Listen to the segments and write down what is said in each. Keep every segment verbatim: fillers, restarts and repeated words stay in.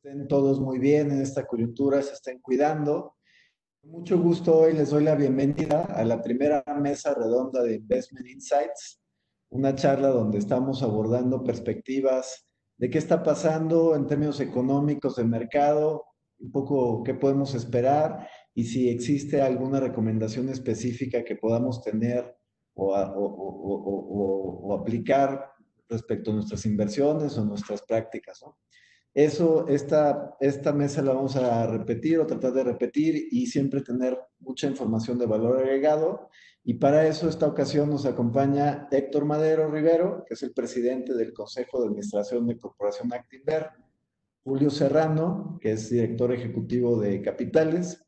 estén todos muy bien en esta coyuntura, se estén cuidando. Con mucho gusto hoy les doy la bienvenida a la primera mesa redonda de Investment Insights, una charla donde estamos abordando perspectivas de qué está pasando en términos económicos del mercado, un poco qué podemos esperar y si existe alguna recomendación específica que podamos tener o, a- o- o- o- o- o aplicar respecto a nuestras inversiones o nuestras prácticas, ¿no? Eso, esta, esta mesa la vamos a repetir o tratar de repetir y siempre tener mucha información de valor agregado. Y para eso, esta ocasión nos acompaña Héctor Madero Rivero, que es el presidente del Consejo de Administración de Corporación Actinver, Julio Serrano, que es director ejecutivo de Capitales,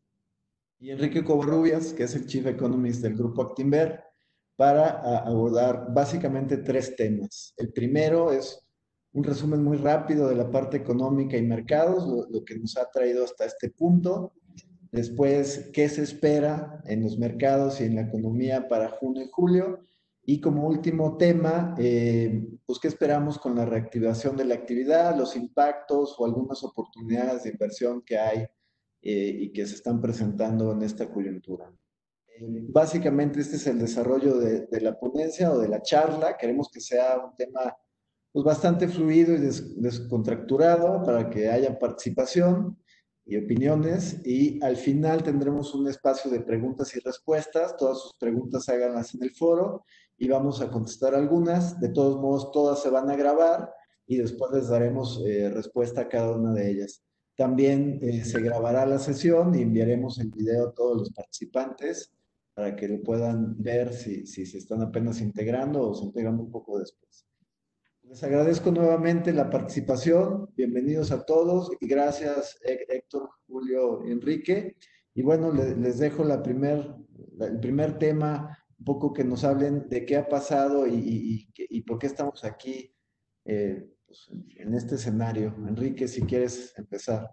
y Enrique Covarrubias, que es el Chief Economist del Grupo Actinver, para a, abordar básicamente tres temas. El primero es un resumen muy rápido de la parte económica y mercados, lo, lo que nos ha traído hasta este punto. Después, qué se espera en los mercados y en la economía para junio y julio. Y como último tema, eh, pues qué esperamos con la reactivación de la actividad, los impactos o algunas oportunidades de inversión que hay eh, y que se están presentando en esta coyuntura. Eh, básicamente este es el desarrollo de, de, la ponencia o de la charla. Queremos que sea un tema pues, bastante fluido y des, descontracturado para que haya participación y opiniones, y al final tendremos un espacio de preguntas y respuestas. Todas sus preguntas háganlas en el foro y vamos a contestar algunas. De todos modos, todas se van a grabar y después les daremos eh, respuesta a cada una de ellas. También eh, se grabará la sesión y enviaremos el video a todos los participantes para que lo puedan ver si, si se están apenas integrando o se integran un poco después. Les agradezco nuevamente la participación. Bienvenidos a todos y gracias Héctor, Julio, Enrique. Y bueno, les, les dejo la primer, la, el primer tema, un poco que nos hablen de qué ha pasado y, y, y, y por qué estamos aquí eh, pues, en este escenario. Enrique, si quieres empezar.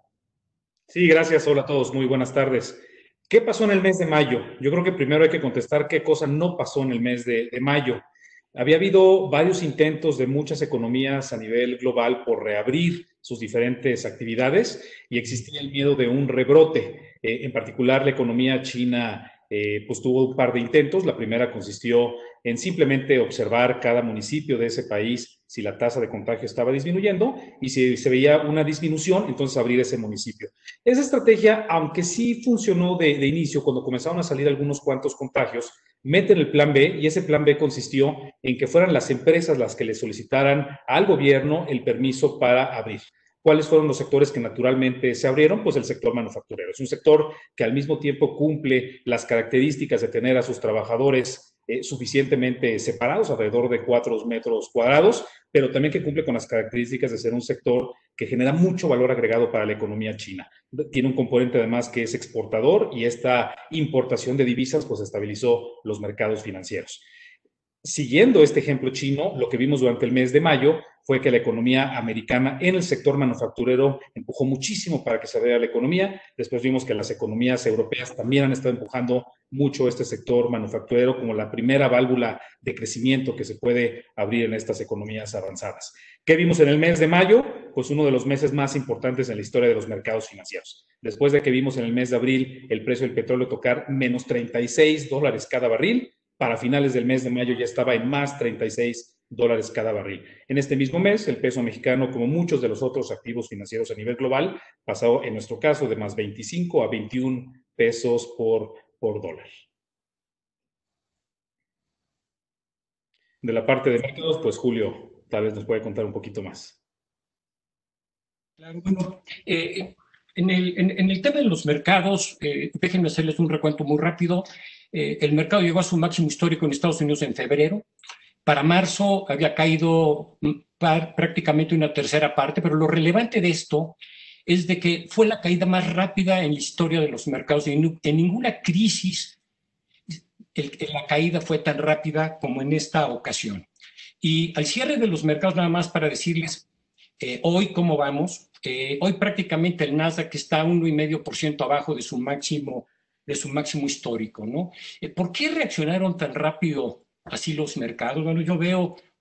Sí, gracias. Hola a todos. Muy buenas tardes. ¿Qué pasó en el mes de mayo? Yo creo que primero hay que contestar qué cosa no pasó en el mes de, de mayo. Había habido varios intentos de muchas economías a nivel global por reabrir sus diferentes actividades y existía el miedo de un rebrote. Eh, en particular, la economía china eh, pues tuvo un par de intentos. La primera consistió en simplemente observar cada municipio de ese país si la tasa de contagio estaba disminuyendo y si se veía una disminución, entonces abrir ese municipio. Esa estrategia, aunque sí funcionó de, de inicio, cuando comenzaron a salir algunos cuantos contagios, meten el plan B y ese plan B consistió en que fueran las empresas las que le solicitaran al gobierno el permiso para abrir. ¿Cuáles fueron los sectores que naturalmente se abrieron? Pues el sector manufacturero. Es un sector que al mismo tiempo cumple las características de tener a sus trabajadores eh, suficientemente separados, alrededor de cuatro metros cuadrados, pero también que cumple con las características de ser un sector que genera mucho valor agregado para la economía china. Tiene un componente además que es exportador y esta importación de divisas pues estabilizó los mercados financieros. Siguiendo este ejemplo chino, lo que vimos durante el mes de mayo fue que la economía americana en el sector manufacturero empujó muchísimo para que se abriera la economía. Después vimos que las economías europeas también han estado empujando mucho este sector manufacturero como la primera válvula de crecimiento que se puede abrir en estas economías avanzadas. ¿Qué vimos en el mes de mayo? Pues uno de los meses más importantes en la historia de los mercados financieros. Después de que vimos en el mes de abril el precio del petróleo tocar menos treinta y seis dólares cada barril, para finales del mes de mayo ya estaba en más treinta y seis dólares cada barril. En este mismo mes, el peso mexicano, como muchos de los otros activos financieros a nivel global, pasó en nuestro caso de más veinticinco a veintiún pesos por, por dólar. De la parte de mercados, pues Julio tal vez nos puede contar un poquito más. Claro, bueno, eh, en, el, en, en el tema de los mercados, eh, déjenme hacerles un recuento muy rápido. Eh, el mercado llegó a su máximo histórico en Estados Unidos en febrero. Para marzo había caído prácticamente una tercera parte, pero lo relevante de esto es de que fue la caída más rápida en la historia de los mercados. En, en ninguna crisis el, la caída fue tan rápida como en esta ocasión. Y al cierre de los mercados, nada más para decirles, eh, hoy cómo vamos. Eh, hoy prácticamente el Nasdaq está uno coma cinco por ciento abajo de su máximo, de su máximo histórico, ¿no? Eh, ¿Por qué reaccionaron tan rápido así los mercados? Bueno, yo veo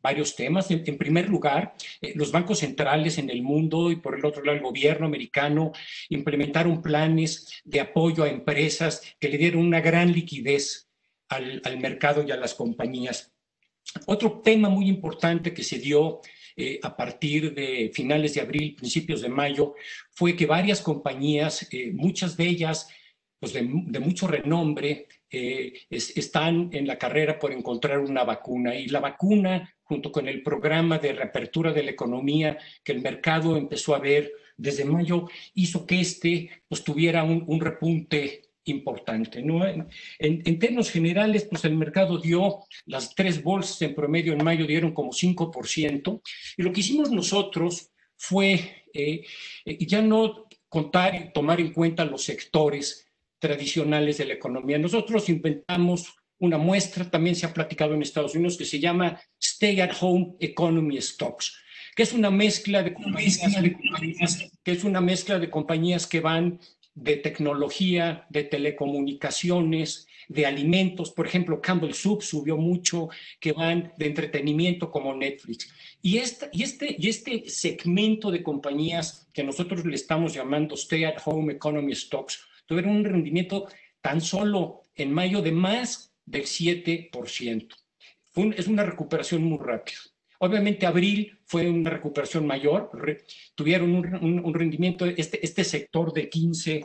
varios temas. En, en primer lugar, eh, los bancos centrales en el mundo y por el otro lado el gobierno americano implementaron planes de apoyo a empresas que le dieron una gran liquidez al, al mercado y a las compañías. Otro tema muy importante que se dio eh, a partir de finales de abril, principios de mayo, fue que varias compañías, eh, muchas de ellas pues de, de mucho renombre, eh, es, están en la carrera por encontrar una vacuna. Y la vacuna, junto con el programa de reapertura de la economía que el mercado empezó a ver desde mayo, hizo que este pues, tuviera un, un repunte importante, ¿no? En, en, en términos generales, pues el mercado dio, las tres bolsas en promedio en mayo dieron como cinco por ciento, y lo que hicimos nosotros fue eh, eh, ya no contar y tomar en cuenta los sectores tradicionales de la economía. Nosotros inventamos una muestra, también se ha platicado en Estados Unidos, que se llama Stay at Home Economy Stocks, que es una mezcla de compañías, de compañías que es una mezcla de compañías que van de tecnología, de telecomunicaciones, de alimentos. Por ejemplo, Campbell Soup subió mucho, que van de entretenimiento como Netflix. Y, esta, y, este, y este segmento de compañías que nosotros le estamos llamando Stay at Home Economy Stocks tuvieron un rendimiento tan solo en mayo de más del siete por ciento. Fue un, es una recuperación muy rápida. Obviamente abril fue una recuperación mayor, re, tuvieron un, un, un rendimiento, este, este sector de quince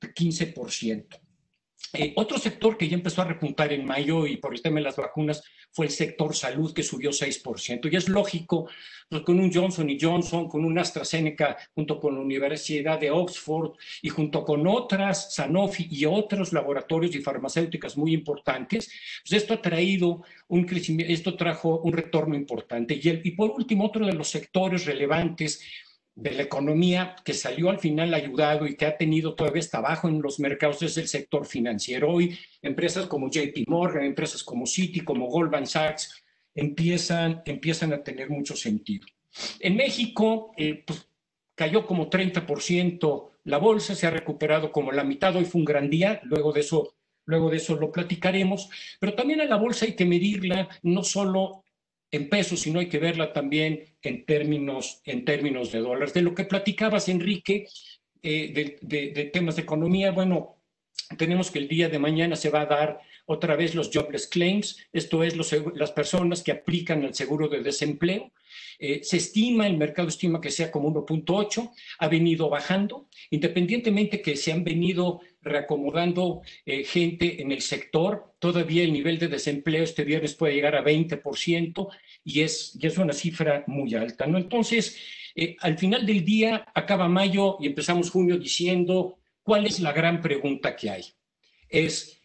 por ciento. Eh, otro sector que ya empezó a repuntar en mayo y por el tema de las vacunas fue el sector salud, que subió seis por ciento. Y es lógico, pues con un Johnson y Johnson, con un AstraZeneca, junto con la Universidad de Oxford y junto con otras, Sanofi y otros laboratorios y farmacéuticas muy importantes, pues esto ha traído un crecimiento, esto trajo un retorno importante. Y, el, y por último, otro de los sectores relevantes de la economía que salió al final ayudado y que ha tenido todavía hasta abajo en los mercados es el sector financiero. Hoy empresas como J P Morgan, empresas como Citi, como Goldman Sachs, empiezan, empiezan a tener mucho sentido. En México, eh, pues, cayó como treinta por ciento la bolsa, se ha recuperado como la mitad, hoy fue un gran día, luego de eso, luego de eso lo platicaremos, pero también a la bolsa hay que medirla no solo en pesos, sino hay que verla también en términos, en términos de dólares. De lo que platicabas, Enrique, eh, de, de, de temas de economía, bueno, tenemos que el día de mañana se va a dar otra vez los jobless claims, esto es los, las personas que aplican el seguro de desempleo. Eh, se estima, el mercado estima que sea como uno punto ocho, ha venido bajando, independientemente que se han venido reacomodando eh, gente en el sector, todavía el nivel de desempleo este viernes puede llegar a veinte por ciento y es, y es una cifra muy alta, ¿no? Entonces, eh, al final del día, acaba mayo y empezamos junio diciendo, ¿cuál es la gran pregunta que hay? Es,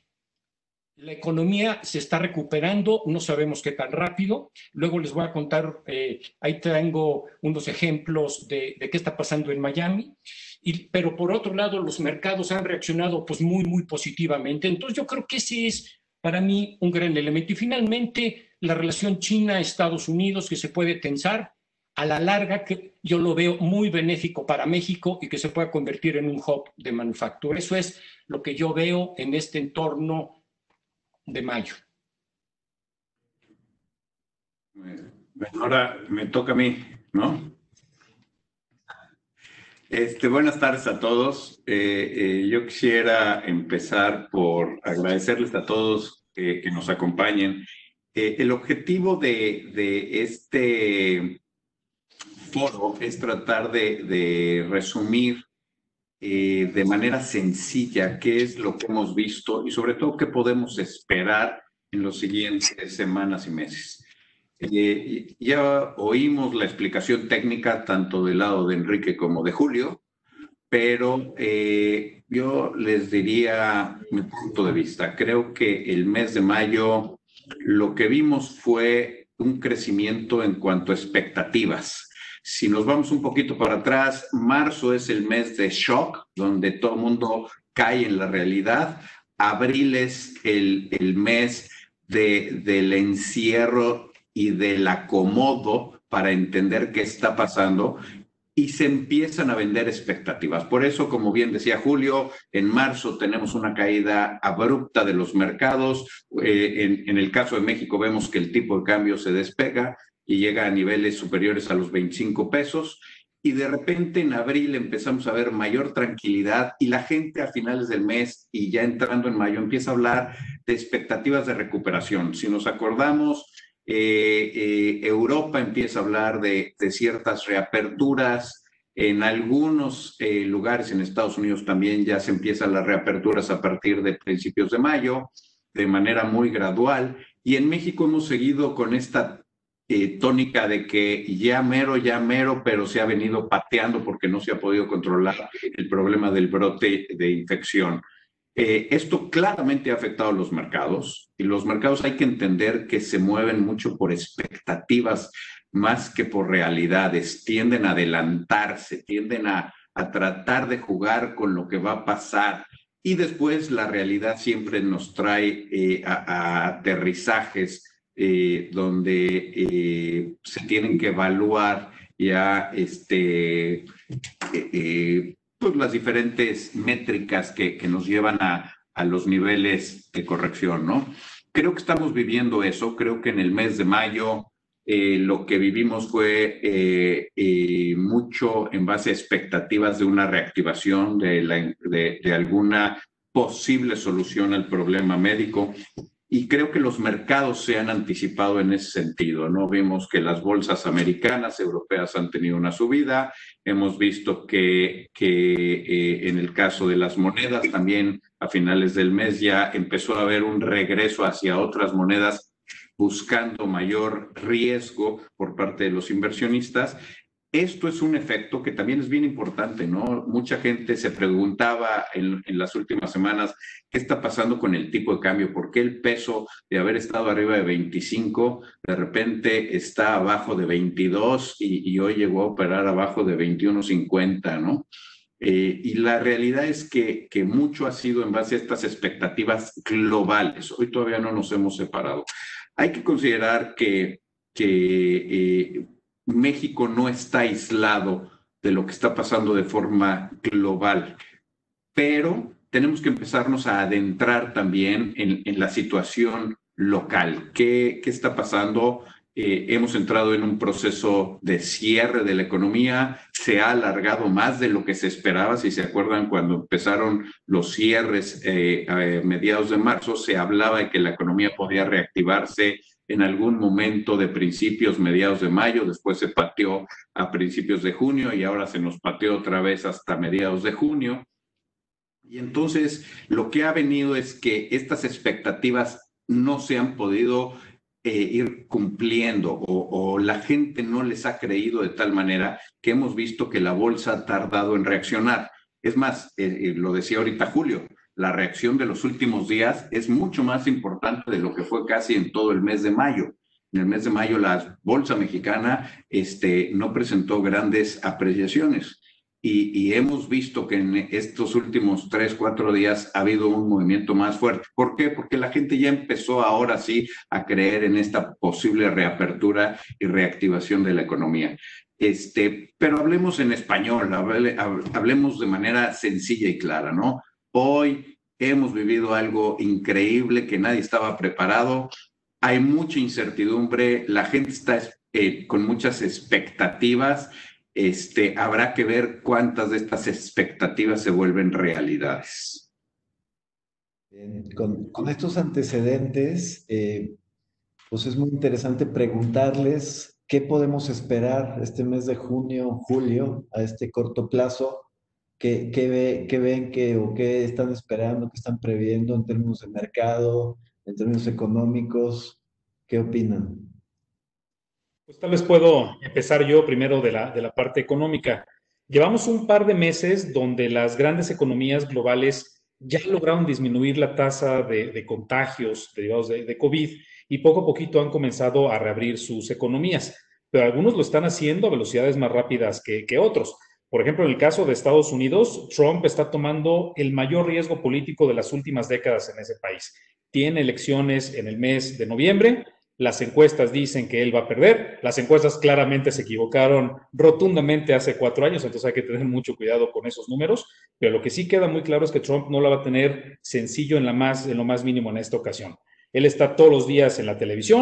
la economía se está recuperando, no sabemos qué tan rápido. Luego les voy a contar, eh, ahí tengo unos ejemplos de, de qué está pasando en Miami. Y, pero por otro lado, los mercados han reaccionado pues muy, muy positivamente. Entonces yo creo que ese es para mí un gran elemento. Y finalmente, la relación China-Estados Unidos que se puede tensar a la larga, que yo lo veo muy benéfico para México y que se pueda convertir en un hub de manufactura. Eso es lo que yo veo en este entorno de mayo. Bueno, ahora me toca a mí, ¿no? Este, buenas tardes a todos. Eh, eh, yo quisiera empezar por agradecerles a todos eh, que nos acompañen. Eh, el objetivo de, de este foro es tratar de, de resumir eh, de manera sencilla qué es lo que hemos visto y sobre todo qué podemos esperar en los siguientes semanas y meses. Eh, ya oímos la explicación técnica tanto del lado de Enrique como de Julio, pero eh, yo les diría mi punto de vista. Creo que el mes de mayo lo que vimos fue un crecimiento en cuanto a expectativas. Si nos vamos un poquito para atrás, marzo es el mes de shock, donde todo el mundo cae en la realidad. Abril es el, el mes de, del encierro y del acomodo para entender qué está pasando y se empiezan a vender expectativas. Por eso, como bien decía Julio, en marzo tenemos una caída abrupta de los mercados. Eh, en, en el caso de México vemos que el tipo de cambio se despega y llega a niveles superiores a los veinticinco pesos. Y de repente en abril empezamos a ver mayor tranquilidad y la gente a finales del mes y ya entrando en mayo empieza a hablar de expectativas de recuperación. Si nos acordamos, eh, eh, Europa empieza a hablar de, de ciertas reaperturas. En algunos eh, lugares en Estados Unidos también ya se empiezan las reaperturas a partir de principios de mayo, de manera muy gradual. Y en México hemos seguido con esta eh, tónica de que ya mero, ya mero, pero se ha venido pateando porque no se ha podido controlar el problema del brote de infección. Eh, esto claramente ha afectado a los mercados y los mercados hay que entender que se mueven mucho por expectativas más que por realidades, tienden a adelantarse, tienden a, a tratar de jugar con lo que va a pasar y después la realidad siempre nos trae eh, a, a aterrizajes eh, donde eh, se tienen que evaluar ya este, eh, eh, pues las diferentes métricas que, que nos llevan a, a los niveles de corrección, ¿no? Creo que estamos viviendo eso, creo que en el mes de mayo Eh, lo que vivimos fue eh, eh, mucho en base a expectativas de una reactivación, de, la, de, de alguna posible solución al problema médico. Y creo que los mercados se han anticipado en ese sentido, ¿no? Vimos que las bolsas americanas, europeas han tenido una subida. Hemos visto que, que eh, en el caso de las monedas también a finales del mes ya empezó a haber un regreso hacia otras monedas buscando mayor riesgo por parte de los inversionistas. Esto es un efecto que también es bien importante, ¿no? Mucha gente se preguntaba en, en las últimas semanas qué está pasando con el tipo de cambio, por qué el peso de haber estado arriba de veinticinco de repente está abajo de veintidós y, y hoy llegó a operar abajo de veintiuno cincuenta, ¿no? Eh, y la realidad es que, que mucho ha sido en base a estas expectativas globales. Hoy todavía no nos hemos separado. Hay que considerar que, que eh, México no está aislado de lo que está pasando de forma global, pero tenemos que empezarnos a adentrar también en, en la situación local. ¿Qué, qué está pasando? Eh, hemos entrado en un proceso de cierre de la economía, se ha alargado más de lo que se esperaba. Si se acuerdan, cuando empezaron los cierres eh, a mediados de marzo, se hablaba de que la economía podía reactivarse en algún momento de principios, mediados de mayo, después se pateó a principios de junio y ahora se nos pateó otra vez hasta mediados de junio. Y entonces lo que ha venido es que estas expectativas no se han podido Eh, ir cumpliendo o, o la gente no les ha creído de tal manera que hemos visto que la bolsa ha tardado en reaccionar. Es más, eh, eh, lo decía ahorita Julio, la reacción de los últimos días es mucho más importante de lo que fue casi en todo el mes de mayo. En el mes de mayo la bolsa mexicana este, no presentó grandes apreciaciones. Y, y hemos visto que en estos últimos tres, cuatro días ha habido un movimiento más fuerte. ¿Por qué? Porque la gente ya empezó ahora sí a creer en esta posible reapertura y reactivación de la economía. Este, pero hablemos en español, hable, hablemos de manera sencilla y clara, ¿no? Hoy hemos vivido algo increíble que nadie estaba preparado. Hay mucha incertidumbre, la gente está eh, con muchas expectativas. Este, habrá que ver cuántas de estas expectativas se vuelven realidades. Bien, con, con estos antecedentes, eh, pues es muy interesante preguntarles qué podemos esperar este mes de junio, julio, a este corto plazo, qué, qué, ve, qué ven que, o qué están esperando, qué están previendo en términos de mercado, en términos económicos, ¿qué opinan? Pues tal vez puedo empezar yo primero de la, de la parte económica. Llevamos un par de meses donde las grandes economías globales ya lograron disminuir la tasa de, de contagios derivados de, de COVID y poco a poquito han comenzado a reabrir sus economías, pero algunos lo están haciendo a velocidades más rápidas que, que otros. Por ejemplo, en el caso de Estados Unidos, Trump está tomando el mayor riesgo político de las últimas décadas en ese país. Tiene elecciones en el mes de noviembre. Las encuestas dicen que él va a perder. Las encuestas claramente se equivocaron rotundamente hace cuatro años, entonces hay que tener mucho cuidado con esos números. Pero lo que sí queda muy claro es que Trump no la va a tener sencillo en, la más, en lo más mínimo en esta ocasión. Él está todos los días en la televisión,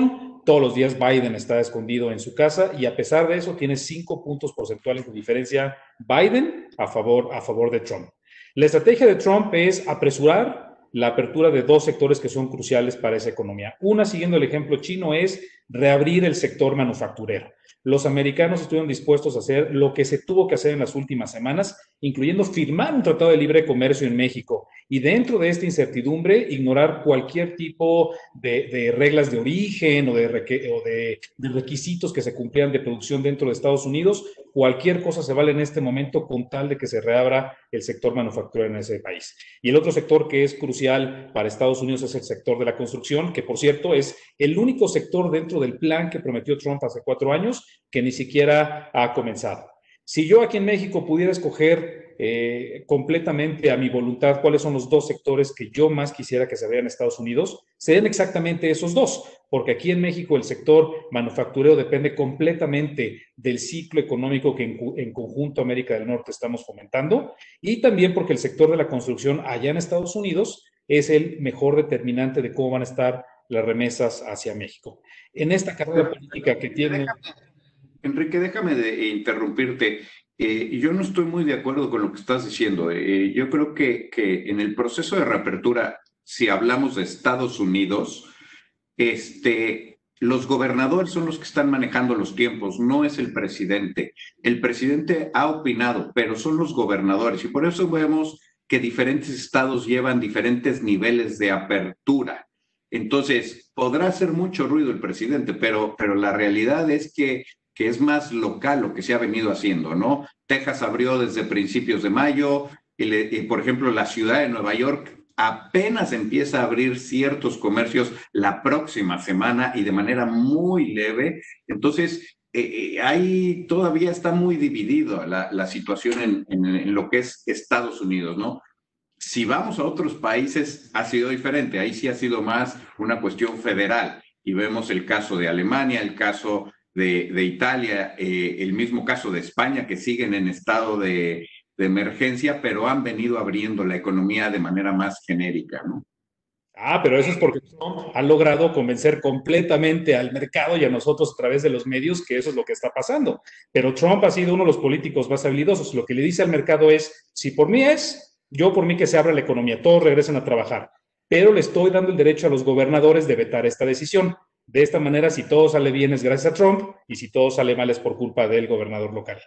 Todos los días Biden está escondido en su casa y a pesar de eso tiene cinco puntos porcentuales de diferencia Biden a favor, a favor de Trump. La estrategia de Trump es apresurar la apertura de dos sectores que son cruciales para esa economía. Una, siguiendo el ejemplo chino, es reabrir el sector manufacturero. Los americanos estuvieron dispuestos a hacer lo que se tuvo que hacer en las últimas semanas, incluyendo firmar un tratado de libre comercio en México y dentro de esta incertidumbre ignorar cualquier tipo de, de reglas de origen o, de, o de, de requisitos que se cumplían de producción dentro de Estados Unidos. Cualquier cosa se vale en este momento con tal de que se reabra el sector manufacturero en ese país. Y el otro sector que es crucial para Estados Unidos es el sector de la construcción, que por cierto es el único sector dentro del plan que prometió Trump hace cuatro años que ni siquiera ha comenzado. Si yo aquí en México pudiera escoger eh, completamente a mi voluntad cuáles son los dos sectores que yo más quisiera que se vean en Estados Unidos, serían exactamente esos dos, porque aquí en México el sector manufacturero depende completamente del ciclo económico que en, en conjunto América del Norte estamos fomentando, y también porque el sector de la construcción allá en Estados Unidos es el mejor determinante de cómo van a estar las remesas hacia México. En esta carrera política que tiene... Enrique, déjame de interrumpirte. Eh, yo no estoy muy de acuerdo con lo que estás diciendo. Eh, yo creo que, que en el proceso de reapertura, si hablamos de Estados Unidos, este, los gobernadores son los que están manejando los tiempos, no es el presidente. El presidente ha opinado, pero son los gobernadores. Y por eso vemos que diferentes estados llevan diferentes niveles de apertura. Entonces, podrá hacer mucho ruido el presidente, pero, pero la realidad es que que es más local lo que se ha venido haciendo, ¿no? Texas abrió desde principios de mayo, y, le, y por ejemplo la ciudad de Nueva York apenas empieza a abrir ciertos comercios la próxima semana y de manera muy leve. Entonces, eh, eh, ahí todavía está muy dividido la, la situación en, en, en lo que es Estados Unidos, ¿no? Si vamos a otros países, ha sido diferente. Ahí sí ha sido más una cuestión federal. Y vemos el caso de Alemania, el caso de, de Italia, eh, el mismo caso de España, que siguen en estado de, de emergencia, pero han venido abriendo la economía de manera más genérica, ¿no? Ah, pero eso es porque Trump ha logrado convencer completamente al mercado y a nosotros a través de los medios que eso es lo que está pasando. Pero Trump ha sido uno de los políticos más habilidosos. Lo que le dice al mercado es, si por mí es, yo por mí que se abra la economía, todos regresen a trabajar. Pero le estoy dando el derecho a los gobernadores de vetar esta decisión. De esta manera, si todo sale bien es gracias a Trump y si todo sale mal es por culpa del gobernador local.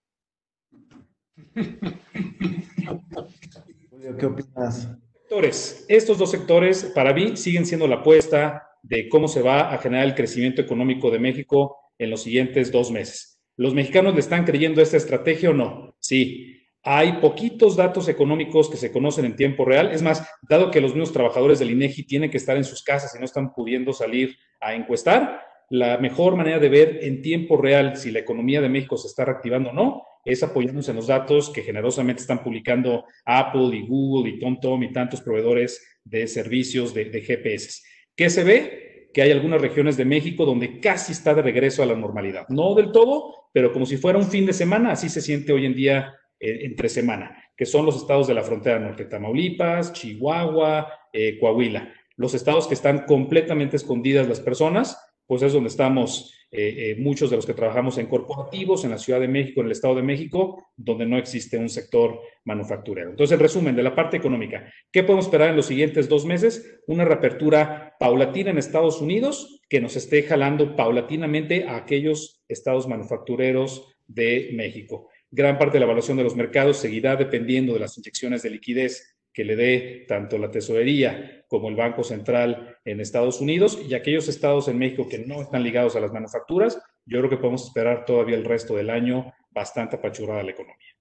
Julio, ¿qué opinas? Sectores. Estos dos sectores, para mí, siguen siendo la apuesta de cómo se va a generar el crecimiento económico de México en los siguientes dos meses. ¿Los mexicanos le están creyendo a esta estrategia o no? Sí. Hay poquitos datos económicos que se conocen en tiempo real. Es más, dado que los mismos trabajadores del INEGI tienen que estar en sus casas y no están pudiendo salir a encuestar, la mejor manera de ver en tiempo real si la economía de México se está reactivando o no es apoyarnos en los datos que generosamente están publicando Apple y Google y TomTom y tantos proveedores de servicios de, de G P S. ¿Qué se ve? Que hay algunas regiones de México donde casi está de regreso a la normalidad. No del todo, pero como si fuera un fin de semana, así se siente hoy en día eh, entre semana, que son los estados de la frontera norte, Tamaulipas, Chihuahua, eh, Coahuila. Los estados que están completamente escondidas las personas, pues es donde estamos eh, eh, muchos de los que trabajamos en corporativos, en la Ciudad de México, en el Estado de México, donde no existe un sector manufacturero. Entonces, el resumen de la parte económica. ¿Qué podemos esperar en los siguientes dos meses? Una reapertura paulatina en Estados Unidos que nos esté jalando paulatinamente a aquellos estados manufactureros de México. Gran parte de la evaluación de los mercados seguirá dependiendo de las inyecciones de liquidez que le dé tanto la tesorería como el Banco Central en Estados Unidos, y aquellos estados en México que no están ligados a las manufacturas, yo creo que podemos esperar todavía el resto del año bastante apachurrada la economía.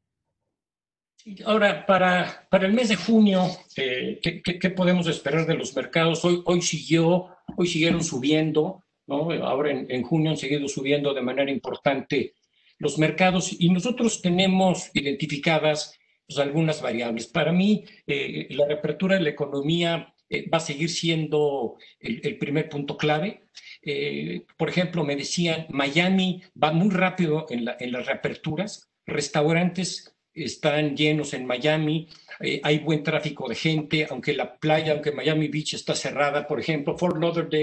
Ahora, para, para el mes de junio, eh, ¿qué, qué, qué podemos esperar de los mercados? Hoy, hoy, siguió, hoy siguieron subiendo, ¿no? Ahora en, en junio han seguido subiendo de manera importante los mercados y nosotros tenemos identificadas pues, algunas variables. Para mí, eh, la reapertura de la economía eh, va a seguir siendo el, el primer punto clave. Eh, por ejemplo, me decían, Miami va muy rápido en, la, en las reaperturas, restaurantes están llenos en Miami, eh, hay buen tráfico de gente, aunque la playa, aunque Miami Beach está cerrada, por ejemplo, Fort Lauderdale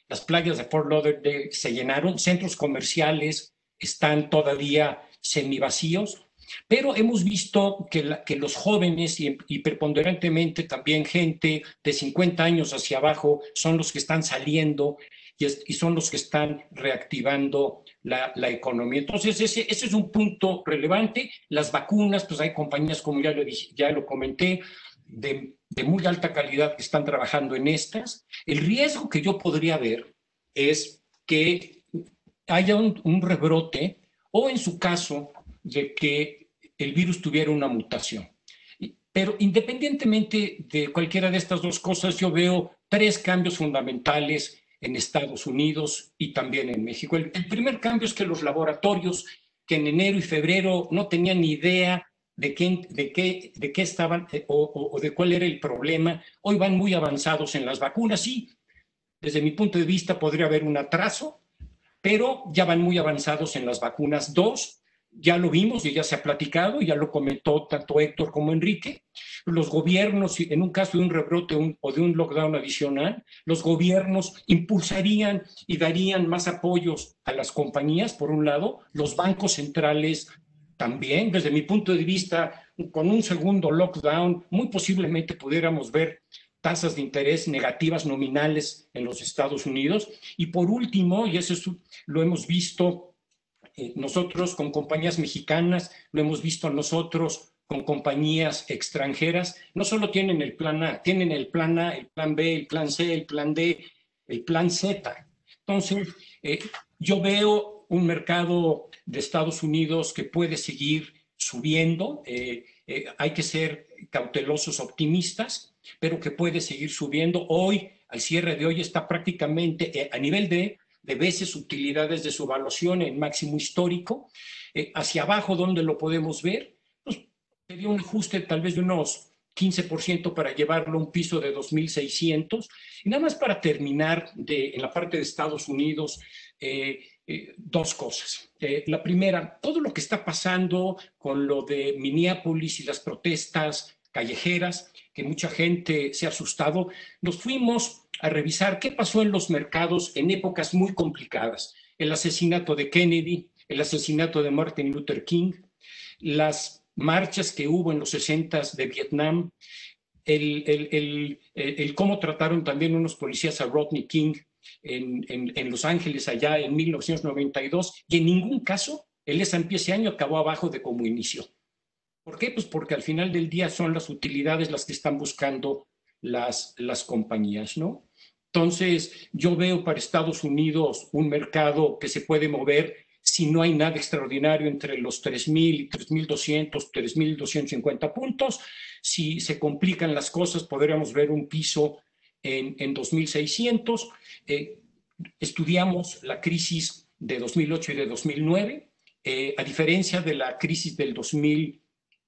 las playas de Fort Lauderdale se llenaron, centros comerciales están todavía semivacíos, pero hemos visto que, la, que los jóvenes y, y preponderantemente también gente de cincuenta años hacia abajo son los que están saliendo y, es, y son los que están reactivando la, la economía. Entonces, ese, ese es un punto relevante. Las vacunas, pues hay compañías, como ya lo, dije, ya lo comenté, de, de muy alta calidad que están trabajando en estas. El riesgo que yo podría ver es que haya un, un rebrote o, en su caso, de que el virus tuviera una mutación. Pero independientemente de cualquiera de estas dos cosas, yo veo tres cambios fundamentales en Estados Unidos y también en México. El, el primer cambio es que los laboratorios que en enero y febrero no tenían ni idea de qué, de qué, de qué estaban o, o, o de cuál era el problema, hoy van muy avanzados en las vacunas. Sí, desde mi punto de vista podría haber un atraso, pero ya van muy avanzados en las vacunas. Dos, ya lo vimos y ya se ha platicado, ya lo comentó tanto Héctor como Enrique, los gobiernos, en un caso de un rebrote un, o de un lockdown adicional, los gobiernos impulsarían y darían más apoyos a las compañías, por un lado, los bancos centrales también. Desde mi punto de vista, con un segundo lockdown, muy posiblemente pudiéramos ver tasas de interés negativas nominales en los Estados Unidos. Y por último, y eso es, lo hemos visto eh, nosotros con compañías mexicanas, lo hemos visto nosotros con compañías extranjeras, no solo tienen el plan A, tienen el plan A, el plan B, el plan C, el plan D, el plan Z. Entonces, eh, yo veo un mercado de Estados Unidos que puede seguir subiendo, eh, eh, hay que ser cautelosos, optimistas, pero que puede seguir subiendo. Hoy, al cierre de hoy, está prácticamente eh, a nivel de, de veces utilidades de su evaluación en máximo histórico. Eh, hacia abajo, ¿dónde lo podemos ver? Pues sería un ajuste tal vez de unos quince por ciento para llevarlo a un piso de dos mil seiscientos. Y nada más para terminar de, en la parte de Estados Unidos, eh, eh, dos cosas. Eh, la primera, todo lo que está pasando con lo de Minneapolis y las protestas callejeras, que mucha gente se ha asustado, nos fuimos a revisar qué pasó en los mercados en épocas muy complicadas. El asesinato de Kennedy, el asesinato de Martin Luther King, las marchas que hubo en los sesentas de Vietnam, el, el, el, el cómo trataron también unos policías a Rodney King en, en, en Los Ángeles allá en mil novecientos noventa y dos, y en ningún caso el ese and pe ese año acabó abajo de como inició. ¿Por qué? Pues porque al final del día son las utilidades las que están buscando las, las compañías, ¿no? Entonces, yo veo para Estados Unidos un mercado que se puede mover, si no hay nada extraordinario, entre los tres mil y tres mil doscientos, tres mil doscientos cincuenta puntos. Si se complican las cosas, podríamos ver un piso en, en dos mil seiscientos. Eh, estudiamos la crisis de dos mil ocho y de dos mil nueve. Eh, a diferencia de la crisis del dos mil,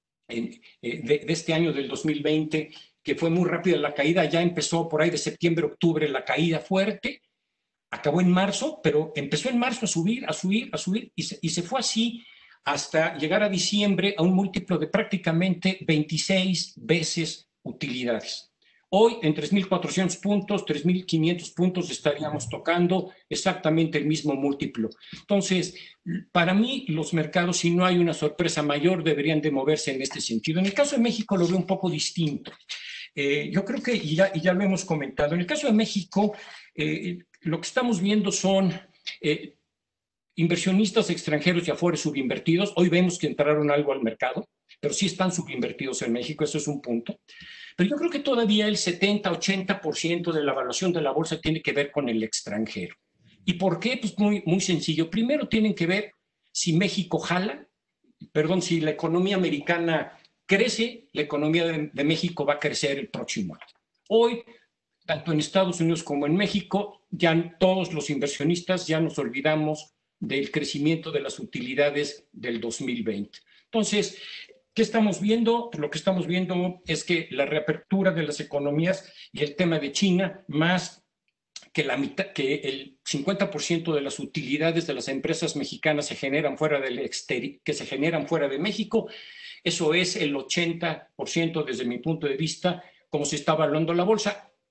eh, de, de este año del dos mil veinte, que fue muy rápida la caída, ya empezó por ahí de septiembre, octubre la caída fuerte, acabó en marzo, pero empezó en marzo a subir, a subir, a subir, y se, y se fue así hasta llegar a diciembre a un múltiplo de prácticamente veintiséis veces utilidades. Hoy, en tres mil cuatrocientos puntos, tres mil quinientos puntos, estaríamos tocando exactamente el mismo múltiplo. Entonces, para mí, los mercados, si no hay una sorpresa mayor, deberían de moverse en este sentido. En el caso de México lo veo un poco distinto. Eh, yo creo que, y ya, y ya lo hemos comentado, en el caso de México, eh, lo que estamos viendo son eh, inversionistas extranjeros y afuera subinvertidos. Hoy vemos que entraron algo al mercado, pero sí están subinvertidos en México, eso es un punto. Pero yo creo que todavía el setenta, ochenta por ciento de la evaluación de la bolsa tiene que ver con el extranjero. ¿Y por qué? Pues muy, muy sencillo. Primero tienen que ver si México jala, perdón, si la economía americana crece, la economía de, de México va a crecer el próximo año. Hoy, tanto en Estados Unidos como en México, ya todos los inversionistas ya nos olvidamos del crecimiento de las utilidades del dos mil veinte. Entonces, ¿qué estamos viendo? Lo que estamos viendo es que la reapertura de las economías y el tema de China, más que, la mitad, que el cincuenta por ciento de las utilidades de las empresas mexicanas se generan fuera del exterior, que se generan fuera de México, eso es el ochenta por ciento desde mi punto de vista, como se está evaluando la bolsa.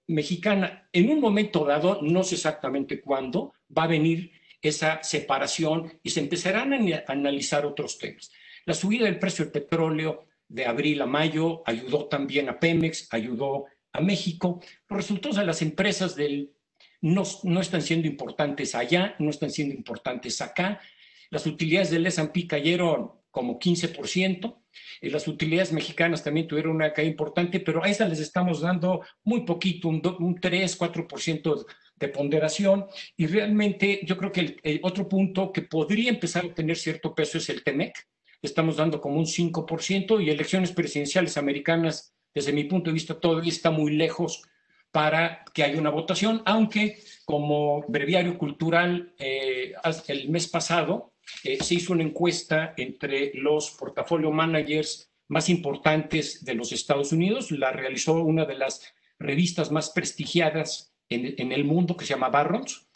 mexicana, en un momento dado, no sé exactamente cuándo, va a venir esa separación y se empezarán a analizar otros temas. La subida del precio del petróleo de abril a mayo ayudó también a Pemex, ayudó a México. Los resultados de las empresas del, no, no están siendo importantes allá, no están siendo importantes acá. Las utilidades del ese and pe cayeron como quince por ciento. Y las utilidades mexicanas también tuvieron una caída importante, pero a esas les estamos dando muy poquito, un, un tres, cuatro por ciento de ponderación. Y realmente yo creo que el, el otro punto que podría empezar a tener cierto peso es el Temec. Estamos dando como un cinco por ciento, y elecciones presidenciales americanas, desde mi punto de vista, todavía está muy lejos para que haya una votación, aunque como breviario cultural, eh, el mes pasado eh, se hizo una encuesta entre los portafolio managers más importantes de los Estados Unidos. La realizó una de las revistas más prestigiadas en, en el mundo, que se llama Barron's,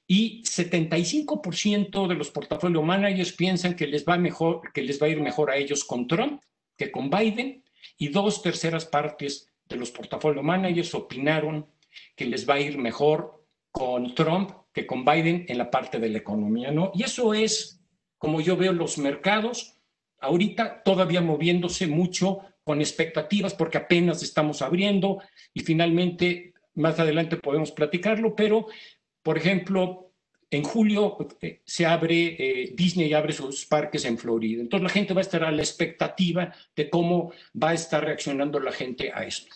y setenta y cinco por ciento de los portafolio managers piensan que les va mejor, que les va a ir mejor a ellos con Trump que con Biden, y dos terceras partes de los portafolio managers opinaron que les va a ir mejor con Trump que con Biden en la parte de la economía, ¿no? Y eso es como yo veo los mercados ahorita, todavía moviéndose mucho con expectativas, porque apenas estamos abriendo y finalmente más adelante podemos platicarlo, pero por ejemplo, en julio eh, se abre, eh, Disney abre sus parques en Florida. Entonces la gente va a estar a la expectativa de cómo va a estar reaccionando la gente a esto.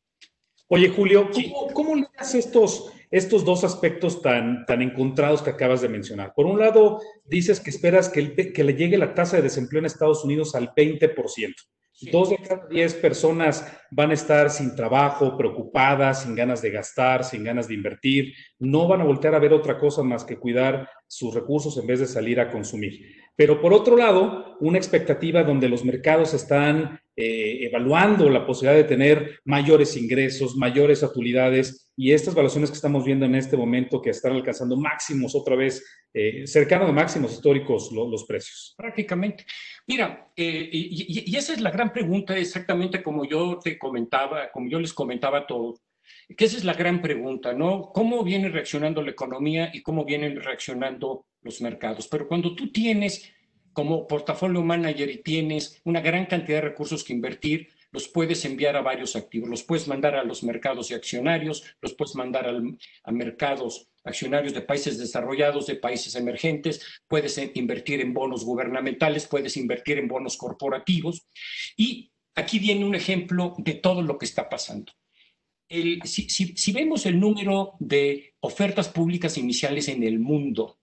Oye, Julio, ¿cómo, cómo ligas estos, estos dos aspectos tan, tan encontrados que acabas de mencionar? Por un lado, dices que esperas que, el, que le llegue la tasa de desempleo en Estados Unidos al veinte por ciento. Sí. Dos de cada diez personas van a estar sin trabajo, preocupadas, sin ganas de gastar, sin ganas de invertir. No van a voltear a ver otra cosa más que cuidar sus recursos en vez de salir a consumir. Pero por otro lado, una expectativa donde los mercados están eh, evaluando la posibilidad de tener mayores ingresos, mayores utilidades, y estas valuaciones que estamos viendo en este momento que están alcanzando máximos otra vez, eh, cercano de máximos históricos lo, los precios. Prácticamente. Mira, eh, y, y esa es la gran pregunta, exactamente como yo te comentaba, como yo les comentaba a todos, que esa es la gran pregunta, ¿no? ¿Cómo viene reaccionando la economía y cómo vienen reaccionando los mercados? Pero cuando tú tienes como portafolio manager y tienes una gran cantidad de recursos que invertir, los puedes enviar a varios activos, los puedes mandar a los mercados y accionarios, los puedes mandar al, a mercados accionarios de países desarrollados, de países emergentes, puedes invertir en bonos gubernamentales, puedes invertir en bonos corporativos. Y aquí viene un ejemplo de todo lo que está pasando. El, si, si, si vemos el número de ofertas públicas iniciales en el mundo,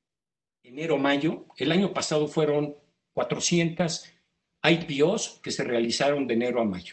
enero-mayo, el año pasado fueron cuatrocientas I P Os que se realizaron de enero a mayo.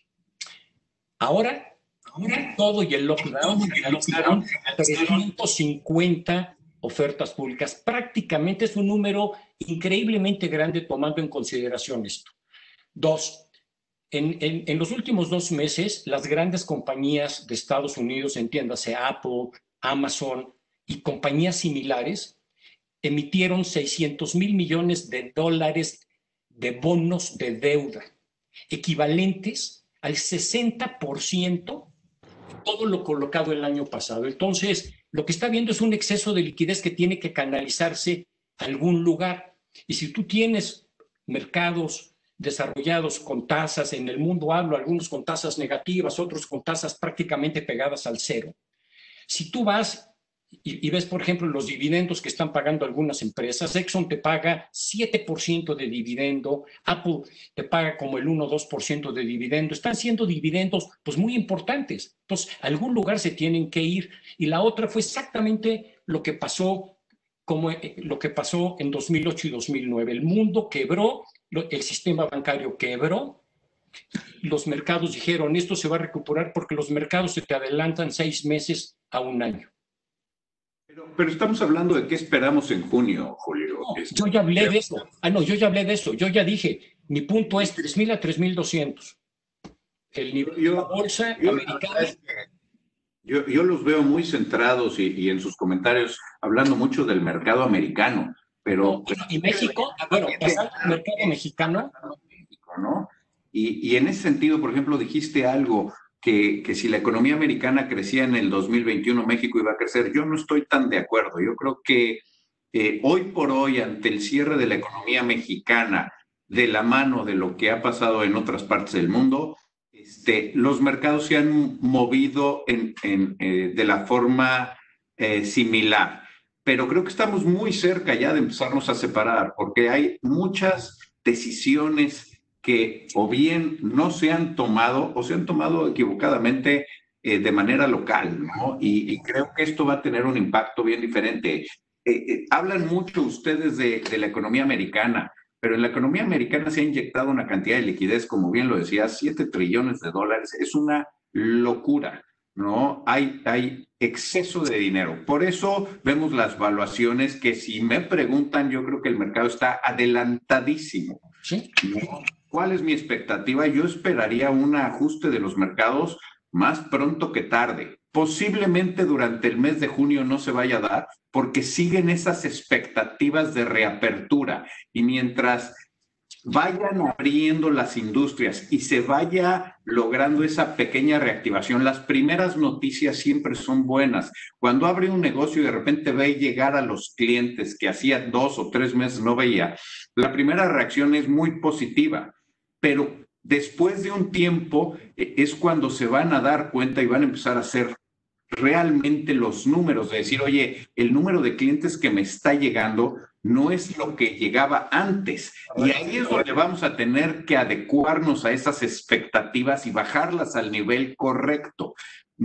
Ahora, ahora todo y el lockdown se realizaron trescientas cincuenta ofertas públicas. Prácticamente es un número increíblemente grande tomando en consideración esto. Dos, En, en, en los últimos dos meses, las grandes compañías de Estados Unidos, entiéndase Apple, Amazon y compañías similares, emitieron seiscientos mil millones de dólares de bonos de deuda, equivalentes al sesenta por ciento de todo lo colocado el año pasado. Entonces, lo que está viendo es un exceso de liquidez que tiene que canalizarse a algún lugar. Y si tú tienes mercados desarrollados con tasas, en el mundo hablo, algunos con tasas negativas, otros con tasas prácticamente pegadas al cero. Si tú vas y, y ves, por ejemplo, los dividendos que están pagando algunas empresas, Exxon te paga siete por ciento de dividendo, Apple te paga como el uno o dos por ciento de dividendo, están siendo dividendos pues muy importantes. Entonces, a algún lugar se tienen que ir. Y la otra fue exactamente lo que pasó, como eh, lo que pasó en dos mil ocho y dos mil nueve. El mundo quebró, el sistema bancario quebró, los mercados dijeron, esto se va a recuperar porque los mercados se te adelantan seis meses a un año. Pero, pero estamos hablando de qué esperamos en junio, Julio. No, yo ya hablé de eso. Ah, no, yo ya hablé de eso. Yo ya dije, mi punto es tres mil a tres mil doscientos. El nivel yo, de la bolsa yo, americana. Yo, yo los veo muy centrados y, y en sus comentarios hablando mucho del mercado americano. Pero, bueno, y México, bueno, pasando al mercado mexicano. ¿No? Y, y en ese sentido, por ejemplo, dijiste algo que, que si la economía americana crecía en el dos mil veintiuno, México iba a crecer. Yo no estoy tan de acuerdo. Yo creo que eh, hoy por hoy, ante el cierre de la economía mexicana, de la mano de lo que ha pasado en otras partes del mundo, este, los mercados se han movido en, en, eh, de la forma eh, similar. Pero creo que estamos muy cerca ya de empezarnos a separar, porque hay muchas decisiones que o bien no se han tomado o se han tomado equivocadamente eh, de manera local, ¿no? Y, y creo que esto va a tener un impacto bien diferente. Eh, eh, hablan mucho ustedes de, de la economía americana, pero en la economía americana se ha inyectado una cantidad de liquidez, como bien lo decía, siete trillones de dólares. Es una locura, ¿no? Hay, hay exceso de dinero. Por eso vemos las valuaciones que, si me preguntan, yo creo que el mercado está adelantadísimo. ¿Sí? ¿No? ¿Cuál es mi expectativa? Yo esperaría un ajuste de los mercados más pronto que tarde. Posiblemente durante el mes de junio no se vaya a dar porque siguen esas expectativas de reapertura. Y mientras vayan abriendo las industrias y se vaya logrando esa pequeña reactivación, las primeras noticias siempre son buenas. Cuando abre un negocio y de repente ve llegar a los clientes que hacía dos o tres meses no veía, la primera reacción es muy positiva, pero después de un tiempo es cuando se van a dar cuenta y van a empezar a hacer realmente los números, de decir, oye, el número de clientes que me está llegando no es lo que llegaba antes. Y ahí es donde vamos a tener que adecuarnos a esas expectativas y bajarlas al nivel correcto.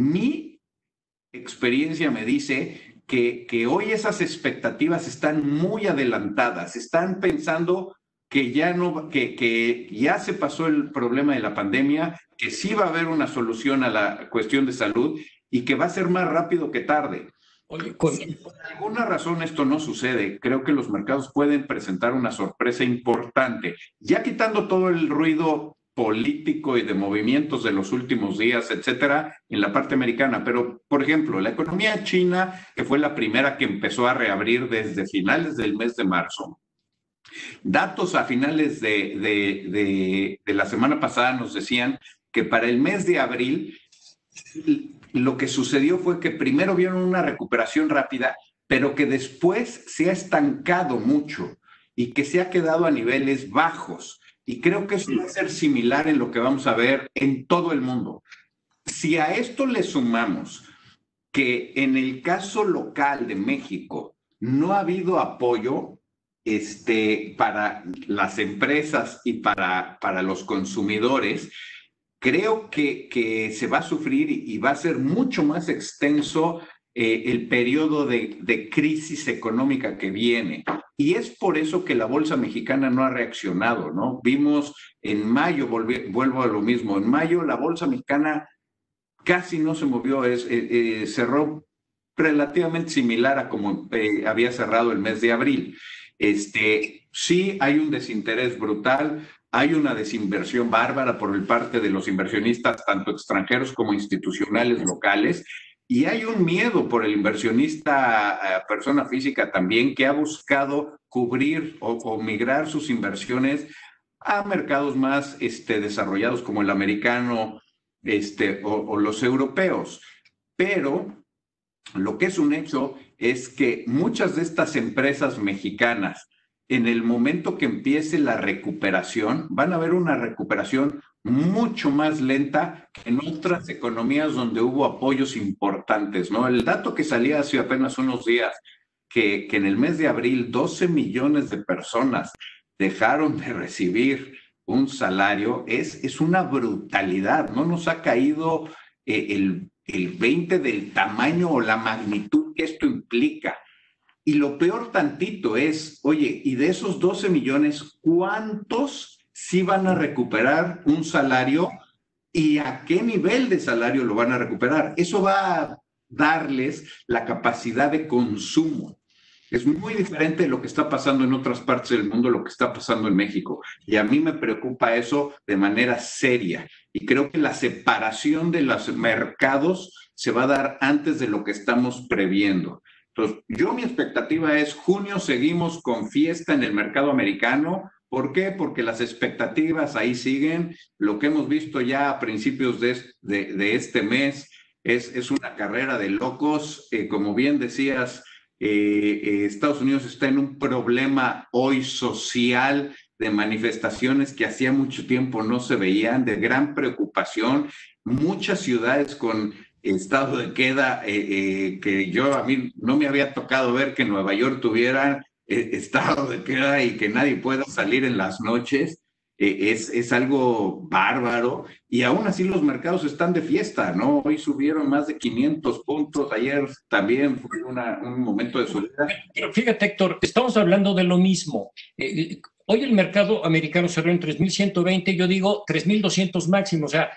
Mi experiencia me dice que, que hoy esas expectativas están muy adelantadas, están pensando que ya, no, que, que ya se pasó el problema de la pandemia, que sí va a haber una solución a la cuestión de salud y que va a ser más rápido que tarde. Oye, con... Si por alguna razón esto no sucede, creo que los mercados pueden presentar una sorpresa importante, ya quitando todo el ruido político y de movimientos de los últimos días, etcétera, en la parte americana. Pero, por ejemplo, la economía china, que fue la primera que empezó a reabrir desde finales del mes de marzo, datos a finales de, de, de, de la semana pasada nos decían que para el mes de abril lo que sucedió fue que primero vieron una recuperación rápida, pero que después se ha estancado mucho y que se ha quedado a niveles bajos. Y creo que eso va a ser similar en lo que vamos a ver en todo el mundo. Si a esto le sumamos que en el caso local de México no ha habido apoyo este, para las empresas y para, para los consumidores, creo que, que se va a sufrir y va a ser mucho más extenso eh, el periodo de, de crisis económica que viene. Y es por eso que la bolsa mexicana no ha reaccionado, ¿no? Vimos en mayo, volví, vuelvo a lo mismo, en mayo la bolsa mexicana casi no se movió, es, eh, eh, cerró relativamente similar a como eh, había cerrado el mes de abril. Este, sí hay un desinterés brutal, hay una desinversión bárbara por el parte de los inversionistas, tanto extranjeros como institucionales locales, y hay un miedo por el inversionista, eh, persona física también, que ha buscado cubrir o, o migrar sus inversiones a mercados más este, desarrollados como el americano este, o, o los europeos. Pero lo que es un hecho es que muchas de estas empresas mexicanas, en el momento que empiece la recuperación, van a ver una recuperación mucho más lenta que en otras economías donde hubo apoyos importantes, ¿no? El dato que salía hace apenas unos días, que, que en el mes de abril doce millones de personas dejaron de recibir un salario, es, es una brutalidad, ¿no? Nos ha caído eh, el, el veinte del tamaño o la magnitud que esto implica. Y lo peor tantito es, oye, y de esos doce millones, ¿cuántos sí van a recuperar un salario y a qué nivel de salario lo van a recuperar? Eso va a darles la capacidad de consumo. Es muy diferente de lo que está pasando en otras partes del mundo, lo que está pasando en México. Y a mí me preocupa eso de manera seria. Y creo que la separación de los mercados se va a dar antes de lo que estamos previendo. Entonces, yo mi expectativa es junio, seguimos con fiesta en el mercado americano, ¿Por qué? Porque las expectativas ahí siguen. Lo que hemos visto ya a principios de, de, de este mes es, es una carrera de locos. Eh, como bien decías, eh, eh, Estados Unidos está en un problema hoy social de manifestaciones que hacía mucho tiempo no se veían, de gran preocupación. Muchas ciudades con estado de queda eh, eh, que yo a mí no me había tocado ver que Nueva York tuviera eh, estado de queda y que nadie pueda salir en las noches. Eh, es, es algo bárbaro y aún así los mercados están de fiesta, ¿no? Hoy subieron más de quinientos puntos, ayer también fue una, un momento de subida. Pero fíjate, Héctor, estamos hablando de lo mismo. Eh, hoy el mercado americano cerró en tres mil ciento veinte, yo digo tres mil doscientos máximo, o sea,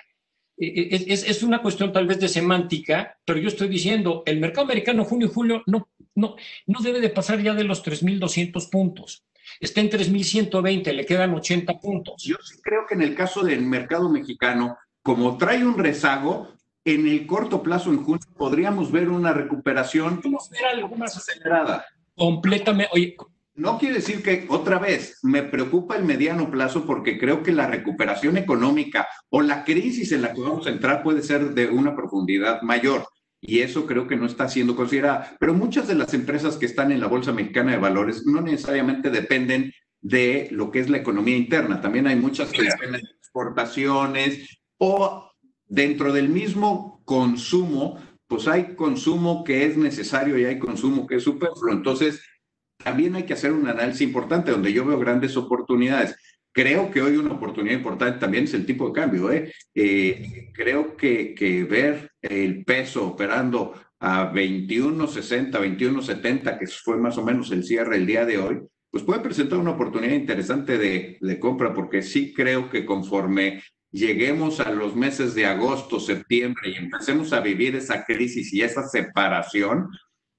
Es, es, es, una cuestión tal vez de semántica, pero yo estoy diciendo, el mercado americano junio y julio no, no, no debe de pasar ya de los tres mil doscientos puntos. Está en tres mil ciento veinte, le quedan ochenta puntos. Yo sí creo que en el caso del mercado mexicano, como trae un rezago, en el corto plazo, en junio, podríamos ver una recuperación ver algo más acelerada. Completamente. Oye, no quiere decir que, otra vez, me preocupa el mediano plazo porque creo que la recuperación económica o la crisis en la que vamos a entrar puede ser de una profundidad mayor. Y eso creo que no está siendo considerado. Pero muchas de las empresas que están en la Bolsa Mexicana de Valores no necesariamente dependen de lo que es la economía interna. También hay muchas que dependen de exportaciones o dentro del mismo consumo, pues hay consumo que es necesario y hay consumo que es superfluo. Entonces, también hay que hacer un análisis importante donde yo veo grandes oportunidades. Creo que hoy una oportunidad importante también es el tipo de cambio. ¿eh? Eh, creo que, que ver el peso operando a veintiuno sesenta, veintiuno setenta, que fue más o menos el cierre el día de hoy, pues puede presentar una oportunidad interesante de, de compra, porque sí creo que conforme lleguemos a los meses de agosto, septiembre y empecemos a vivir esa crisis y esa separación,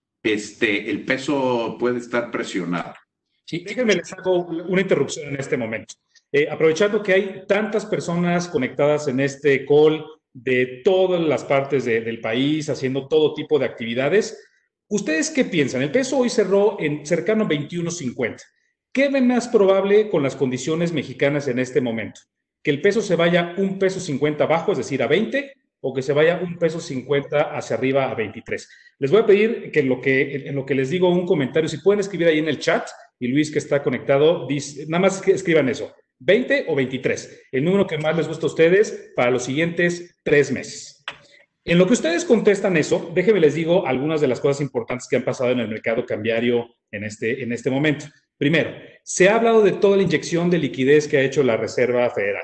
este, el peso puede estar presionado. Sí, déjenme les hago una interrupción en este momento. Eh, aprovechando que hay tantas personas conectadas en este call de todas las partes de, del país, haciendo todo tipo de actividades, ¿ustedes qué piensan? El peso hoy cerró en cercano a veintiuno cincuenta. ¿Qué ve más probable con las condiciones mexicanas en este momento? ¿Que el peso se vaya un peso cincuenta abajo, es decir, a veinte, o que se vaya un peso cincuenta hacia arriba a veintitrés? Les voy a pedir que en lo que, en lo que les digo un comentario, si pueden escribir ahí en el chat, y Luis que está conectado, dice, nada más escriban eso, veinte o veintitrés, el número que más les gusta a ustedes para los siguientes tres meses. En lo que ustedes contestan eso, déjenme les digo algunas de las cosas importantes que han pasado en el mercado cambiario en este, en este momento. Primero, se ha hablado de toda la inyección de liquidez que ha hecho la Reserva Federal.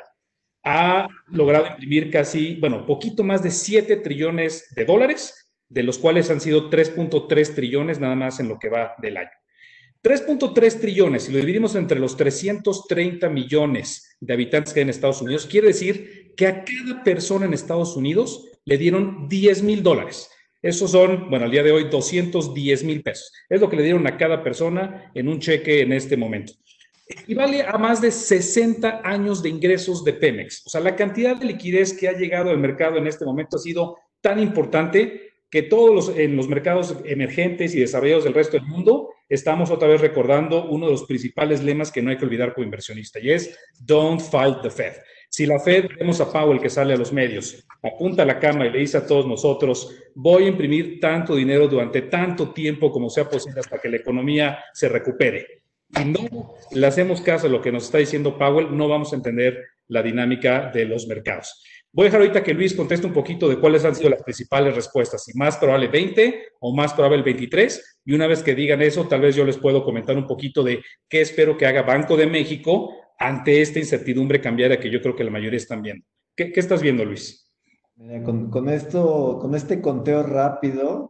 Ha logrado imprimir casi, bueno, poquito más de siete trillones de dólares, de los cuales han sido tres punto tres trillones nada más en lo que va del año. tres punto tres trillones, si lo dividimos entre los trescientos treinta millones de habitantes que hay en Estados Unidos, quiere decir que a cada persona en Estados Unidos le dieron diez mil dólares. Esos son, bueno, al día de hoy, doscientos diez mil pesos. Es lo que le dieron a cada persona en un cheque en este momento. Equivale a más de sesenta años de ingresos de Pemex. O sea, la cantidad de liquidez que ha llegado al mercado en este momento ha sido tan importante que todos los, en los mercados emergentes y desarrollados del resto del mundo estamos otra vez recordando uno de los principales lemas que no hay que olvidar como inversionista, y es Don't fight the Fed. Si la Fed, vemos a Powell que sale a los medios, apunta a la cama y le dice a todos nosotros, voy a imprimir tanto dinero durante tanto tiempo como sea posible hasta que la economía se recupere. Si no le hacemos caso a lo que nos está diciendo Powell, no vamos a entender la dinámica de los mercados. Voy a dejar ahorita que Luis conteste un poquito de cuáles han sido las principales respuestas, si más probable veinte o más probable el veintitrés, y una vez que digan eso, tal vez yo les puedo comentar un poquito de qué espero que haga Banco de México ante esta incertidumbre cambiaria que yo creo que la mayoría están viendo. ¿Qué, qué estás viendo, Luis? Mira, con, con esto, con este conteo rápido,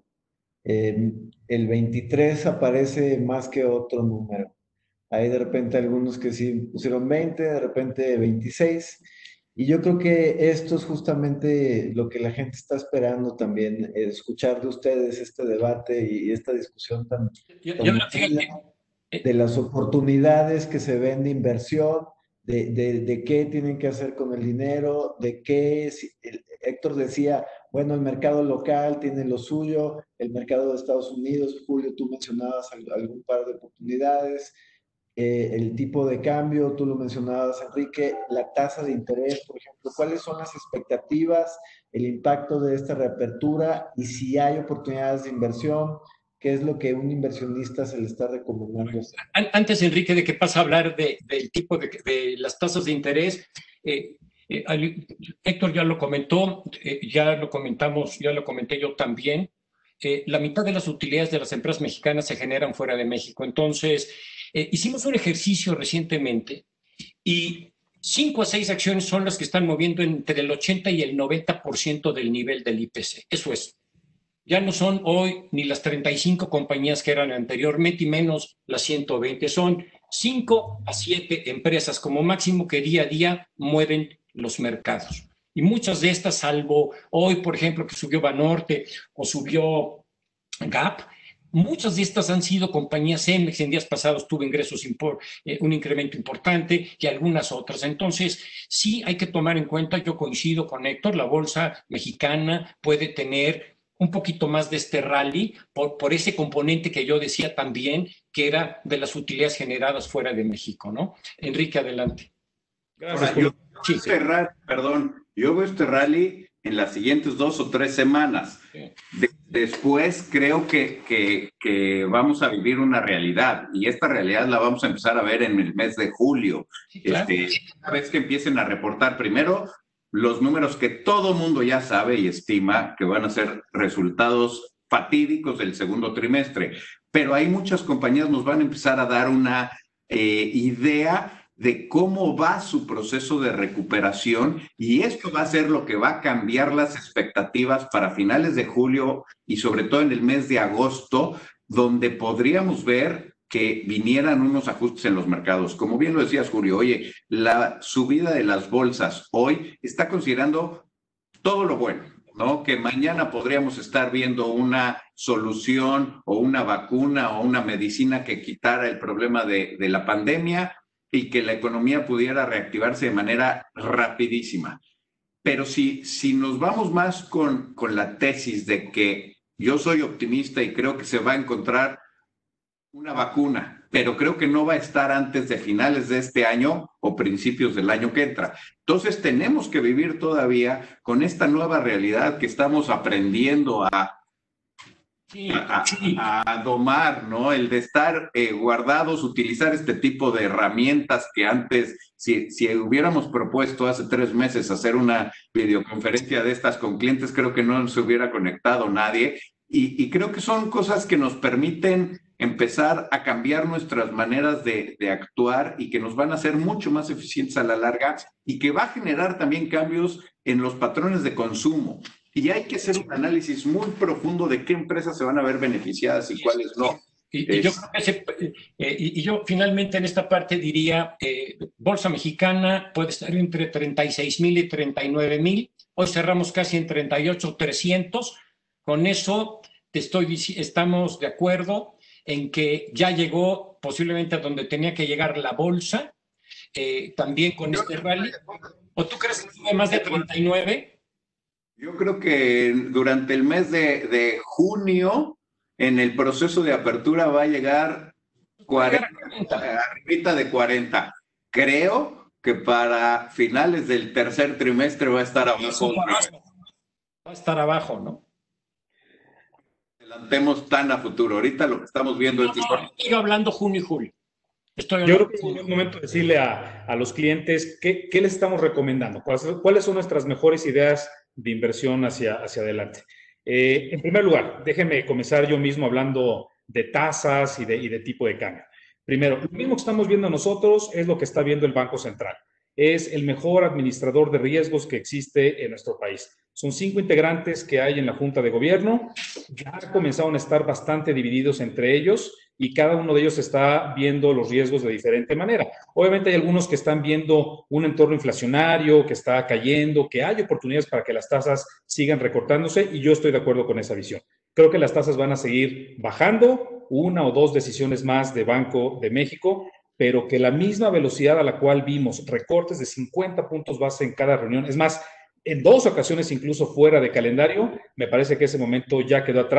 eh, el veintitrés aparece más que otro número. Hay de repente algunos que sí pusieron veinte, de repente veintiséis. Y yo creo que esto es justamente lo que la gente está esperando también, escuchar de ustedes este debate y esta discusión tan, yo, tan yo, fíjate, de las oportunidades que se ven de inversión, de, de, de qué tienen que hacer con el dinero, de qué, el, Héctor decía, bueno, el mercado local tiene lo suyo, el mercado de Estados Unidos, Julio, tú mencionabas algún par de oportunidades. eh, el tipo de cambio, tú lo mencionabas, Enrique, la tasa de interés, por ejemplo, ¿cuáles son las expectativas, el impacto de esta reapertura y si hay oportunidades de inversión? ¿Qué es lo que un inversionista se le está recomendando hacer? Antes, Enrique, de que pase a hablar de, del tipo de, de las tasas de interés, eh, eh, Héctor ya lo comentó, eh, ya lo comentamos, ya lo comenté yo también. Eh, la mitad de las utilidades de las empresas mexicanas se generan fuera de México. Entonces, eh, hicimos un ejercicio recientemente y cinco a seis acciones son las que están moviendo entre el ochenta y el noventa por ciento del nivel del I P C. Eso es. Ya no son hoy ni las treinta y cinco compañías que eran anteriormente y menos las ciento veinte. Son cinco a siete empresas como máximo que día a día mueven los mercados. Y muchas de estas, salvo hoy, por ejemplo, que subió Banorte o subió Gap, muchas de estas han sido compañías Cemex. En días pasados tuvo ingresos, eh, un incremento importante y algunas otras. Entonces, sí hay que tomar en cuenta, yo coincido con Héctor, la bolsa mexicana puede tener un poquito más de este rally por, por ese componente que yo decía también, que era de las utilidades generadas fuera de México, ¿no? Enrique, adelante. Gracias. Ahora, yo, sí, este sí. Rally, perdón, yo veo este rally en las siguientes dos o tres semanas. Sí. De, después creo que, que, que vamos a vivir una realidad y esta realidad la vamos a empezar a ver en el mes de julio. Sí, claro. Este, una vez que empiecen a reportar primero los números que todo mundo ya sabe y estima que van a ser resultados fatídicos del segundo trimestre, pero hay muchas compañías nos van a empezar a dar una eh, idea de cómo va su proceso de recuperación y esto va a ser lo que va a cambiar las expectativas para finales de julio y sobre todo en el mes de agosto, donde podríamos ver que vinieran unos ajustes en los mercados. Como bien lo decías, Julio, oye, la subida de las bolsas hoy está considerando todo lo bueno, ¿no? Que mañana podríamos estar viendo una solución o una vacuna o una medicina que quitara el problema de, de la pandemia y que la economía pudiera reactivarse de manera rapidísima. Pero si, si nos vamos más con, con la tesis de que yo soy optimista y creo que se va a encontrar una vacuna, pero creo que no va a estar antes de finales de este año o principios del año que entra. Entonces tenemos que vivir todavía con esta nueva realidad que estamos aprendiendo a, sí, a, sí. a, a domar, ¿no? El de estar eh, guardados, utilizar este tipo de herramientas que antes, si, si hubiéramos propuesto hace tres meses hacer una videoconferencia de estas con clientes, creo que no se hubiera conectado nadie. Y, y creo que son cosas que nos permiten empezar a cambiar nuestras maneras de, de actuar y que nos van a hacer mucho más eficientes a la larga y que va a generar también cambios en los patrones de consumo. Y hay que hacer un análisis muy profundo de qué empresas se van a ver beneficiadas y cuáles no. Y, y, yo, creo que ese, eh, y, y yo finalmente en esta parte diría, eh, Bolsa Mexicana puede estar entre treinta y seis mil y treinta y nueve mil. Hoy cerramos casi en treinta y ocho mil trescientos. Con eso te estoy, estamos de acuerdo en que ya llegó posiblemente a donde tenía que llegar la bolsa, eh, también con yo, este rally. ¿O tú crees que sube más de treinta y nueve? Yo creo que durante el mes de, de junio, en el proceso de apertura, va a llegar cuarenta, arribita de cuarenta. Creo que para finales del tercer trimestre va a estar abajo. Va a estar abajo, ¿no? Adelantemos tan a futuro. Ahorita lo que estamos viendo no, es... No, estoy hablando junio y julio. Estoy Yo creo que es un momento de decirle a, a los clientes qué, qué les estamos recomendando, cuáles, cuáles son nuestras mejores ideas de inversión hacia, hacia adelante. Eh, en primer lugar, déjenme comenzar yo mismo hablando de tasas y de, y de tipo de cambio. Primero, lo mismo que estamos viendo nosotros es lo que está viendo el Banco Central. Es el mejor administrador de riesgos que existe en nuestro país. Son cinco integrantes que hay en la Junta de Gobierno. Ya comenzaron a estar bastante divididos entre ellos y cada uno de ellos está viendo los riesgos de diferente manera. Obviamente hay algunos que están viendo un entorno inflacionario que está cayendo, que hay oportunidades para que las tasas sigan recortándose y yo estoy de acuerdo con esa visión. Creo que las tasas van a seguir bajando, una o dos decisiones más de Banco de México, pero que la misma velocidad a la cual vimos recortes de cincuenta puntos base en cada reunión, es más, en dos ocasiones incluso fuera de calendario, me parece que ese momento ya quedó atrás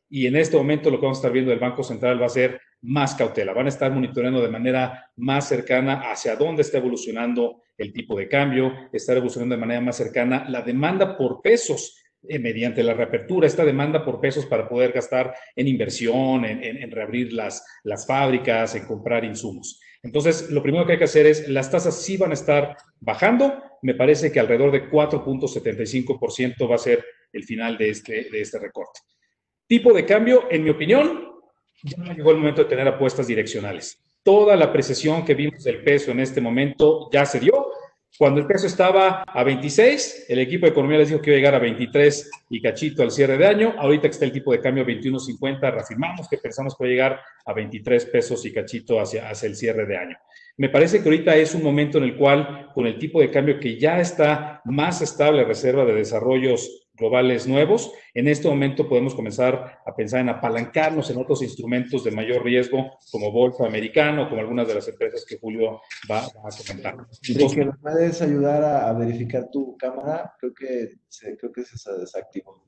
y en este momento lo que vamos a estar viendo del Banco Central va a ser más cautela. Van a estar monitoreando de manera más cercana hacia dónde está evolucionando el tipo de cambio, estar evolucionando de manera más cercana la demanda por pesos eh, mediante la reapertura, esta demanda por pesos para poder gastar en inversión, en, en, en reabrir las, las fábricas, en comprar insumos. Entonces, lo primero que hay que hacer es, las tasas sí van a estar bajando. Me parece que alrededor de cuatro punto setenta y cinco por ciento va a ser el final de este, de este recorte. Tipo de cambio, en mi opinión, ya llegó el momento de tener apuestas direccionales. Toda la apreciación que vimos del peso en este momento ya se dio. Cuando el peso estaba a veintiséis, el equipo de economía les dijo que iba a llegar a veintitrés y cachito al cierre de año. Ahorita que está el tipo de cambio a veintiuno cincuenta, reafirmamos que pensamos que va a llegar a veintitrés pesos y cachito hacia, hacia el cierre de año. Me parece que ahorita es un momento en el cual, con el tipo de cambio que ya está más estable, reserva de desarrollos globales nuevos, en este momento podemos comenzar a pensar en apalancarnos en otros instrumentos de mayor riesgo, como bolsa americano, como algunas de las empresas que Julio va, va a comentar. Entonces, ¿me puedes ayudar a, a verificar tu cámara? Creo que, se, creo que se desactivó.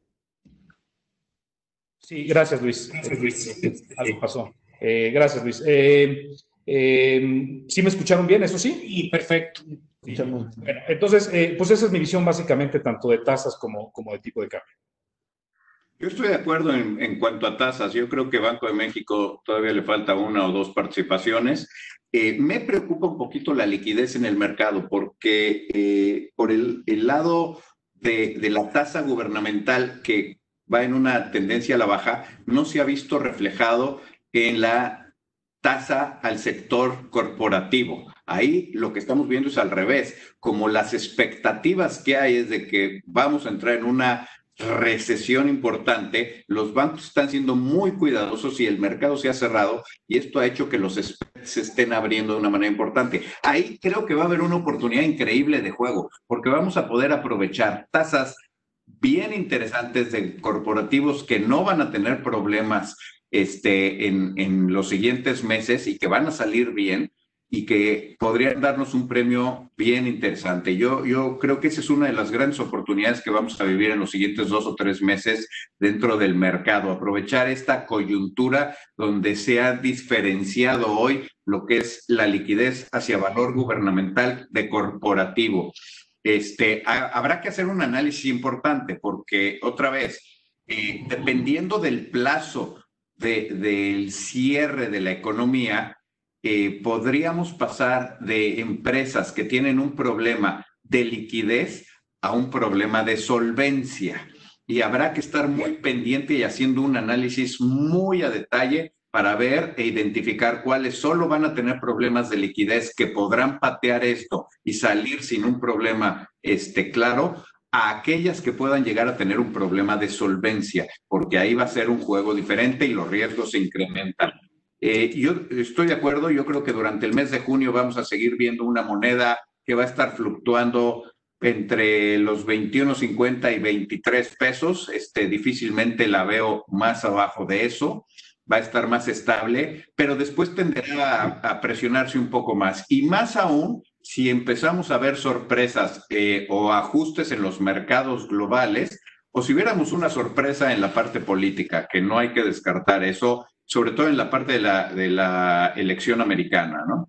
Sí, gracias, Luis. Gracias, Luis. Algo pasó. Eh, gracias, Luis. Eh, eh, ¿Sí me escucharon bien, eso sí? Sí, perfecto. Sí. Bueno, entonces, eh, pues esa es mi visión básicamente, tanto de tasas como, como de tipo de cambio. Yo estoy de acuerdo en, en cuanto a tasas. Yo creo que Banco de México todavía le falta una o dos participaciones. Eh, me preocupa un poquito la liquidez en el mercado, porque eh, por el, el lado de, de la tasa gubernamental, que va en una tendencia a la baja, no se ha visto reflejado en la tasa al sector corporativo. Ahí lo que estamos viendo es al revés, como las expectativas que hay es de que vamos a entrar en una recesión importante, los bancos están siendo muy cuidadosos y el mercado se ha cerrado y esto ha hecho que los spreads se estén abriendo de una manera importante. Ahí creo que va a haber una oportunidad increíble de juego, porque vamos a poder aprovechar tasas bien interesantes de corporativos que no van a tener problemas este, en, en los siguientes meses y que van a salir bien y que podrían darnos un premio bien interesante. Yo, yo creo que esa es una de las grandes oportunidades que vamos a vivir en los siguientes dos o tres meses dentro del mercado, aprovechar esta coyuntura donde se ha diferenciado hoy lo que es la liquidez hacia valor gubernamental de corporativo. Este, ha, habrá que hacer un análisis importante porque, otra vez, eh, dependiendo del plazo de, del cierre de la economía, Eh, podríamos pasar de empresas que tienen un problema de liquidez a un problema de solvencia. Y habrá que estar muy pendiente y haciendo un análisis muy a detalle para ver e identificar cuáles solo van a tener problemas de liquidez que podrán patear esto y salir sin un problema este, claro, a aquellas que puedan llegar a tener un problema de solvencia, porque ahí va a ser un juego diferente y los riesgos se incrementan. Eh, yo estoy de acuerdo, yo creo que durante el mes de junio vamos a seguir viendo una moneda que va a estar fluctuando entre los veintiuno cincuenta y veintitrés pesos, este, difícilmente la veo más abajo de eso, va a estar más estable, pero después tenderá a, a presionarse un poco más, y más aún si empezamos a ver sorpresas eh, o ajustes en los mercados globales, o si viéramos una sorpresa en la parte política, que no hay que descartar eso, sobre todo en la parte de la, de la elección americana, ¿no?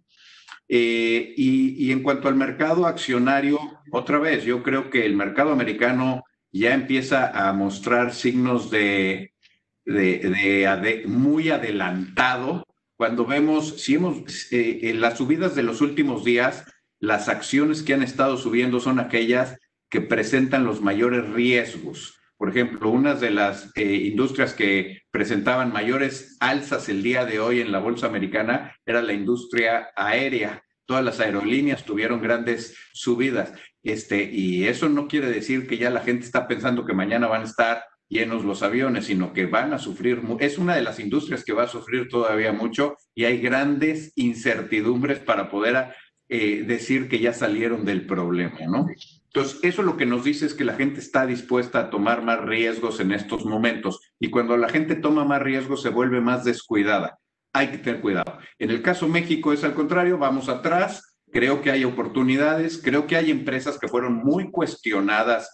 Eh, y, y en cuanto al mercado accionario, otra vez, yo creo que el mercado americano ya empieza a mostrar signos de, de, de, de muy adelantado. Cuando vemos, si hemos, eh, en las subidas de los últimos días, las acciones que han estado subiendo son aquellas que presentan los mayores riesgos. Por ejemplo, una de las eh, industrias que presentaban mayores alzas el día de hoy en la bolsa americana era la industria aérea. Todas las aerolíneas tuvieron grandes subidas. Este, y eso no quiere decir que ya la gente está pensando que mañana van a estar llenos los aviones, sino que van a sufrir. Es una de las industrias que va a sufrir todavía mucho y hay grandes incertidumbres para poder eh, decir que ya salieron del problema, ¿no? Entonces, eso lo que nos dice es que la gente está dispuesta a tomar más riesgos en estos momentos y cuando la gente toma más riesgos se vuelve más descuidada. Hay que tener cuidado. En el caso México es al contrario, vamos atrás, creo que hay oportunidades, creo que hay empresas que fueron muy cuestionadas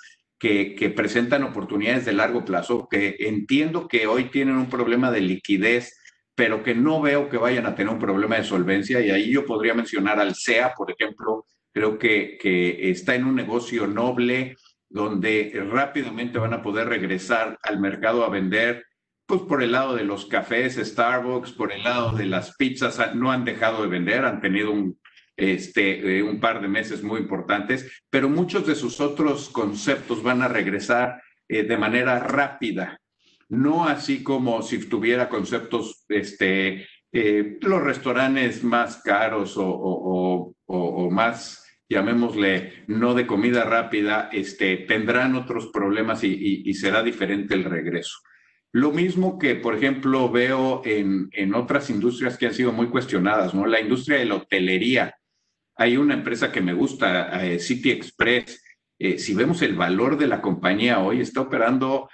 que, que presentan oportunidades de largo plazo, que entiendo que hoy tienen un problema de liquidez, pero que no veo que vayan a tener un problema de solvencia. Y ahí yo podría mencionar al C E A, por ejemplo. Creo que, que está en un negocio noble, donde rápidamente van a poder regresar al mercado a vender, pues por el lado de los cafés, Starbucks, por el lado de las pizzas, no han dejado de vender, han tenido un, este, un par de meses muy importantes, pero muchos de sus otros conceptos van a regresar eh, de manera rápida, no así como si tuviera conceptos, este, eh, los restaurantes más caros o, o, o, o más, llamémosle, no de comida rápida, este, tendrán otros problemas y, y, y será diferente el regreso. Lo mismo que, por ejemplo, veo en, en otras industrias que han sido muy cuestionadas, ¿no? La industria de la hotelería. Hay una empresa que me gusta, eh, City Express. Eh, si vemos el valor de la compañía hoy, está operando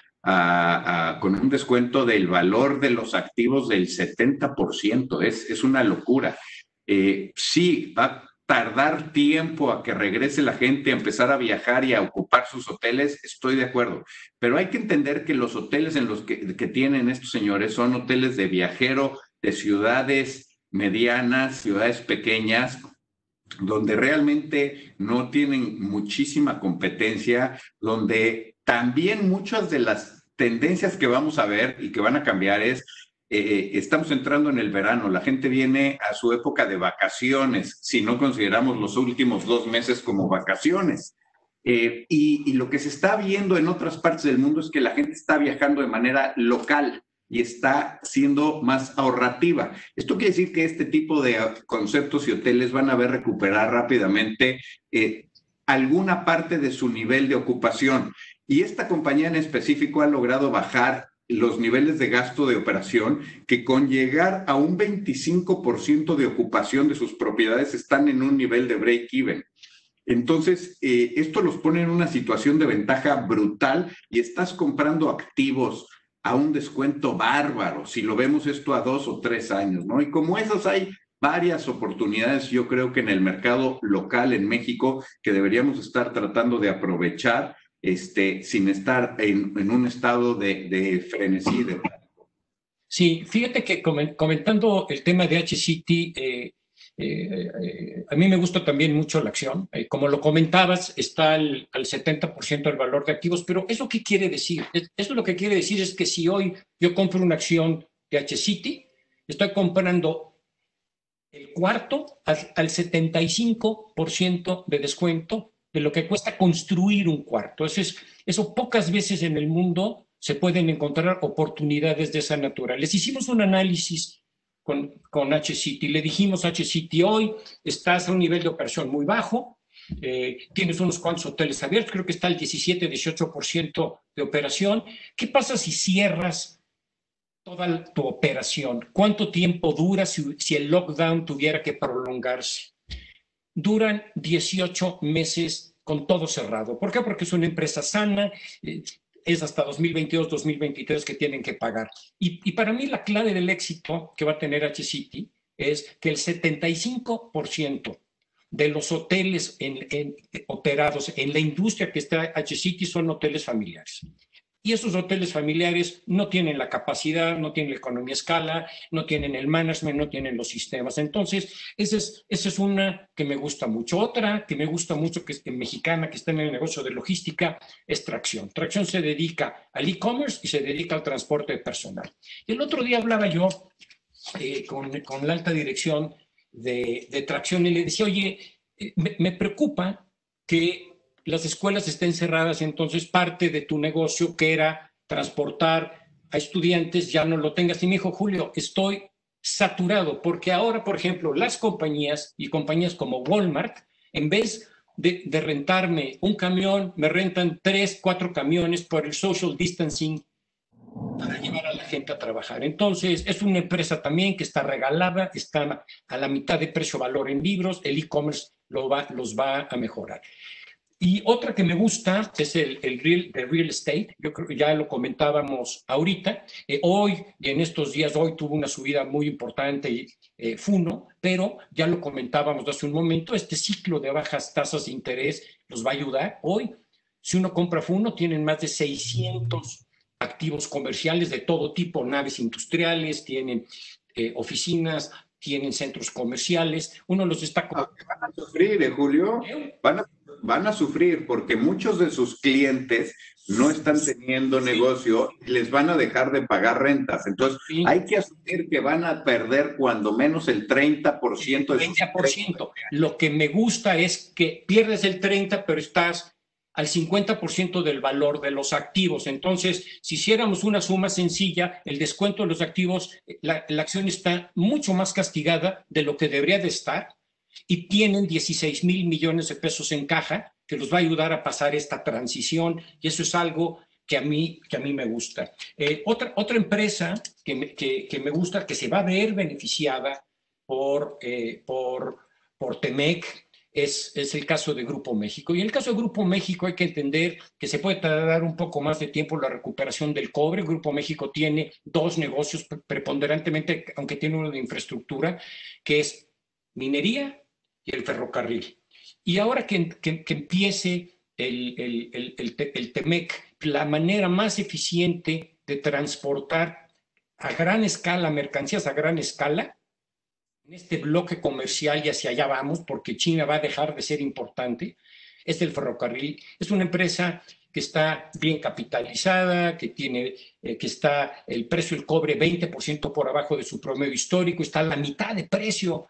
a, a, con un descuento del valor de los activos del setenta por ciento. Es, es una locura. Eh, sí, va tardar tiempo a que regrese la gente a empezar a viajar y a ocupar sus hoteles, estoy de acuerdo. Pero hay que entender que los hoteles en los que, que tienen estos señores son hoteles de viajero, de ciudades medianas, ciudades pequeñas, donde realmente no tienen muchísima competencia, donde también muchas de las tendencias que vamos a ver y que van a cambiar es Eh, estamos entrando en el verano, la gente viene a su época de vacaciones, si no consideramos los últimos dos meses como vacaciones. Eh, y, y lo que se está viendo en otras partes del mundo es que la gente está viajando de manera local y está siendo más ahorrativa. Esto quiere decir que este tipo de conceptos y hoteles van a ver recuperar rápidamente eh, alguna parte de su nivel de ocupación. Y esta compañía en específico ha logrado bajar los niveles de gasto de operación, que con llegar a un veinticinco por ciento de ocupación de sus propiedades están en un nivel de break-even. Entonces, eh, esto los pone en una situación de ventaja brutal y estás comprando activos a un descuento bárbaro, si lo vemos esto a dos o tres años, ¿no? Y como esas hay varias oportunidades, yo creo que en el mercado local en México, que deberíamos estar tratando de aprovechar, Este, sin estar en, en un estado de, de frenesí. De... Sí, fíjate que comentando el tema de H C T, eh, eh, eh, a mí me gusta también mucho la acción. Eh, como lo comentabas, está al, al setenta por ciento del valor de activos, pero ¿eso qué quiere decir? Eso lo que quiere decir es que si hoy yo compro una acción de H C T, estoy comprando el cuarto al, al setenta y cinco por ciento de descuento de lo que cuesta construir un cuarto. Eso, es, eso pocas veces en el mundo se pueden encontrar oportunidades de esa naturaleza. Hicimos un análisis con, con H C T, le dijimos a H C T, hoy estás a un nivel de operación muy bajo, eh, tienes unos cuantos hoteles abiertos, creo que está el diecisiete, dieciocho por ciento de operación. ¿Qué pasa si cierras toda tu operación? ¿Cuánto tiempo dura si, si el lockdown tuviera que prolongarse? Duran dieciocho meses con todo cerrado. ¿Por qué? Porque es una empresa sana, eh, es hasta dos mil veintidós, dos mil veintitrés que tienen que pagar. Y, y para mí la clave del éxito que va a tener H C T es que el setenta y cinco por ciento de los hoteles en, en, operados en la industria que está H C T son hoteles familiares. Y esos hoteles familiares no tienen la capacidad, no tienen la economía a escala, no tienen el management, no tienen los sistemas. Entonces, esa es, esa es una que me gusta mucho. Otra que me gusta mucho, que es mexicana, que está en el negocio de logística, es Tracción. Tracción se dedica al e-commerce y se dedica al transporte de personal. El otro día hablaba yo eh, con, con la alta dirección de, de Tracción y le decía, oye, eh, me, me preocupa que las escuelas estén cerradas, entonces parte de tu negocio, que era transportar a estudiantes, ya no lo tengas. Y me dijo, Julio, estoy saturado, porque ahora, por ejemplo, las compañías y compañías como Walmart, en vez de, de rentarme un camión, me rentan tres, cuatro camiones por el social distancing para llevar a la gente a trabajar. Entonces, es una empresa también que está regalada, está a la mitad de precio-valor en libros, el e-commerce lo va, los va a mejorar. Y otra que me gusta es el, el, real, el real estate. Yo creo que ya lo comentábamos ahorita. Eh, hoy, y en estos días, hoy tuvo una subida muy importante y eh, Funo, pero ya lo comentábamos hace un momento, este ciclo de bajas tasas de interés los va a ayudar. Hoy, Si uno compra Funo, tienen más de seiscientos activos comerciales de todo tipo, naves industriales, tienen eh, oficinas, tienen centros comerciales. Uno los está... Van a sufrir, ¿eh, Julio? Van a, van a sufrir porque muchos de sus clientes no están teniendo negocio y les van a dejar de pagar rentas. Entonces, sí, hay que asumir que van a perder cuando menos el treinta por ciento de sus treinta por ciento. Lo que me gusta es que pierdes el treinta por ciento, pero estás al cincuenta por ciento del valor de los activos. Entonces, si hiciéramos una suma sencilla, el descuento de los activos, la, la acción está mucho más castigada de lo que debería de estar, y tienen dieciséis mil millones de pesos en caja que los va a ayudar a pasar esta transición, y eso es algo que a mí, que a mí me gusta. Eh, otra, otra empresa que me, que, que me gusta, que se va a ver beneficiada por, eh, por, por Temec, Es, es el caso de Grupo México. Y en el caso de Grupo México hay que entender que se puede tardar un poco más de tiempo la recuperación del cobre. Grupo México tiene dos negocios preponderantemente, aunque tiene uno de infraestructura, que es minería y el ferrocarril. Y ahora que, que, que empiece el, el, el, el, el Temec, la manera más eficiente de transportar a gran escala, mercancías a gran escala, en este bloque comercial, y hacia allá vamos, porque China va a dejar de ser importante, es el ferrocarril. Es una empresa que está bien capitalizada, que tiene, eh, que está el precio del cobre veinte por ciento por abajo de su promedio histórico, está a la mitad de precio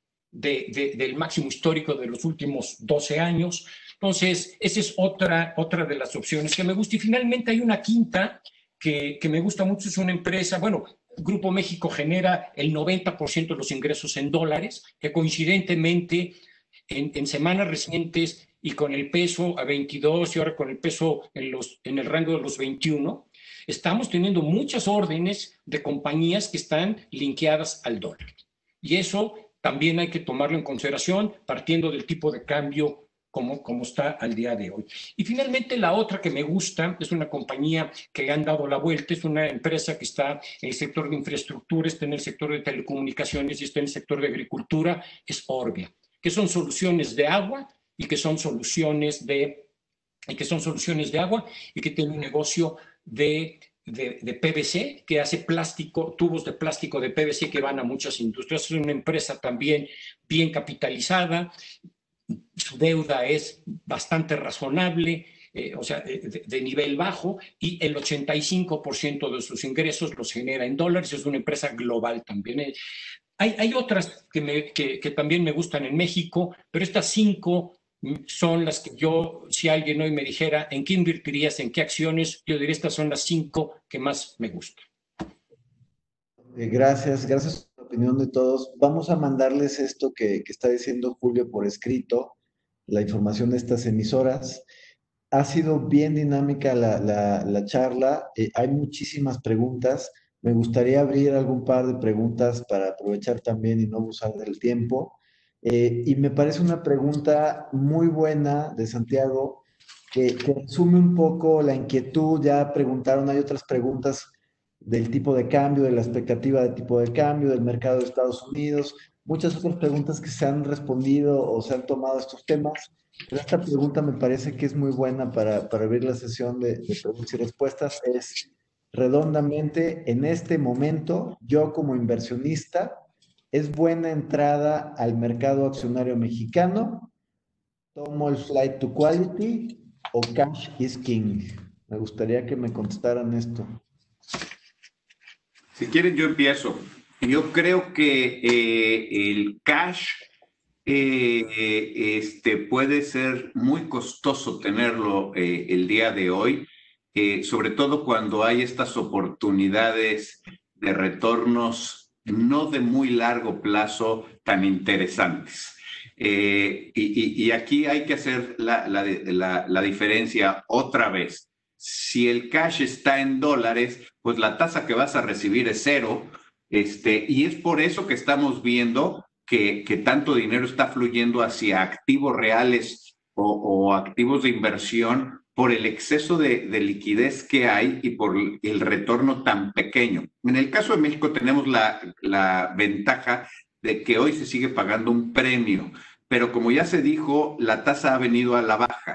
de, de, del máximo histórico de los últimos doce años. Entonces, esa es otra, otra de las opciones que me gusta. Y finalmente hay una quinta que, que me gusta mucho, es una empresa, bueno, Grupo México genera el noventa por ciento de los ingresos en dólares, que coincidentemente en, en semanas recientes y con el peso a veintidós y ahora con el peso en, los, en el rango de los veintiuno, estamos teniendo muchas órdenes de compañías que están linkeadas al dólar. Y eso también hay que tomarlo en consideración partiendo del tipo de cambio Como, como está al día de hoy. Y finalmente la otra que me gusta es una compañía que le han dado la vuelta, es una empresa que está en el sector de infraestructura, está en el sector de telecomunicaciones y está en el sector de agricultura, es Orbia, que son soluciones de agua y que son soluciones de, y que son soluciones de agua y que tiene un negocio de De, de P V C, que hace plástico, tubos de plástico de P V C que van a muchas industrias. Es una empresa también bien capitalizada, su deuda es bastante razonable, eh, o sea, de, de nivel bajo, y el ochenta y cinco por ciento de sus ingresos los genera en dólares. Es una empresa global también. Eh, hay, hay otras que, me, que, que también me gustan en México, pero estas cinco son las que yo, si alguien hoy me dijera en qué invertirías, en qué acciones, yo diría estas son las cinco que más me gustan. Gracias, gracias por la opinión de todos. Vamos a mandarles esto que, que está diciendo Julio por escrito, la información de estas emisoras. Ha sido bien dinámica la, la, la charla, eh, hay muchísimas preguntas. Me gustaría abrir algún par de preguntas para aprovechar también y no abusar del tiempo. Eh, y me parece una pregunta muy buena de Santiago, que, que resume un poco la inquietud. Ya preguntaron, hay otras preguntas del tipo de cambio, de la expectativa de tipo de cambio, del mercado de Estados Unidos, muchas otras preguntas que se han respondido o se han tomado estos temas, pero esta pregunta me parece que es muy buena para, para abrir la sesión de, de preguntas y respuestas. Es redondamente, en este momento, yo como inversionista, ¿es buena entrada al mercado accionario mexicano? ¿Tomo el flight to quality o cash is king? Me gustaría que me contestaran esto. Si quieren, yo empiezo. Yo creo que eh, el cash eh, este, puede ser muy costoso tenerlo eh, el día de hoy, eh, sobre todo cuando hay estas oportunidades de retornos no de muy largo plazo tan interesantes. Eh, y, y, y aquí hay que hacer la, la, la, la diferencia otra vez. Si el cash está en dólares, pues la tasa que vas a recibir es cero, este, y es por eso que estamos viendo que, que tanto dinero está fluyendo hacia activos reales o, o activos de inversión por el exceso de, de liquidez que hay y por el retorno tan pequeño. En el caso de México tenemos la, la ventaja de que hoy se sigue pagando un premio, pero como ya se dijo, la tasa ha venido a la baja.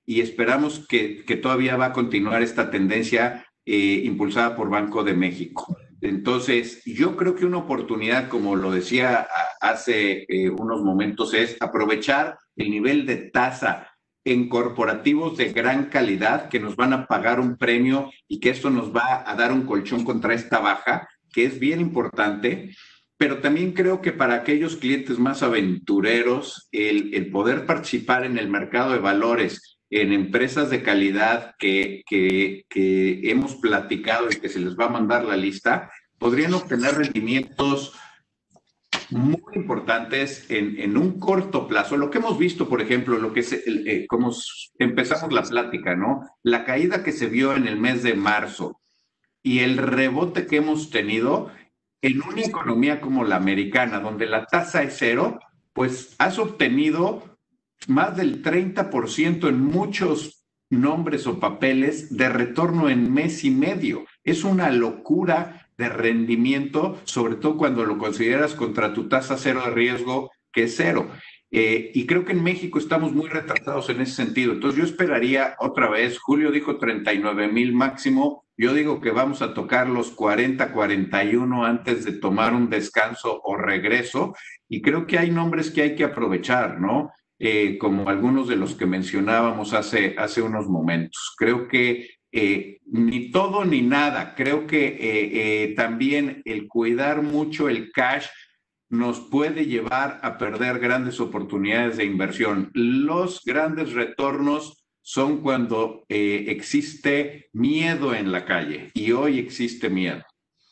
y esperamos que, que todavía va a continuar esta tendencia eh, impulsada por Banco de México. Entonces, yo creo que una oportunidad, como lo decía hace eh, unos momentos, es aprovechar el nivel de tasa en corporativos de gran calidad que nos van a pagar un premio y que esto nos va a dar un colchón contra esta baja, que es bien importante. Pero también creo que para aquellos clientes más aventureros, el, el poder participar en el mercado de valores, en empresas de calidad que, que, que hemos platicado y que se les va a mandar la lista, podrían obtener rendimientos muy importantes en, en un corto plazo. Lo que hemos visto, por ejemplo, lo que es, eh, como empezamos la plática, ¿no? La caída que se vio en el mes de marzo y el rebote que hemos tenido en una economía como la americana, donde la tasa es cero, pues has obtenido más del treinta por ciento en muchos nombres o papeles de retorno en mes y medio. Es una locura de rendimiento, sobre todo cuando lo consideras contra tu tasa cero de riesgo, que es cero. Eh, y creo que en México estamos muy retrasados en ese sentido. Entonces yo esperaría otra vez, Julio dijo treinta y nueve mil máximo, yo digo que vamos a tocar los cuarenta, cuarenta y uno antes de tomar un descanso o regreso, y creo que hay nombres que hay que aprovechar, ¿no? Eh, como algunos de los que mencionábamos hace, hace unos momentos. Creo que eh, ni todo ni nada, creo que eh, eh, también el cuidar mucho el cash nos puede llevar a perder grandes oportunidades de inversión. Los grandes retornos son cuando eh, existe miedo en la calle, y hoy existe miedo.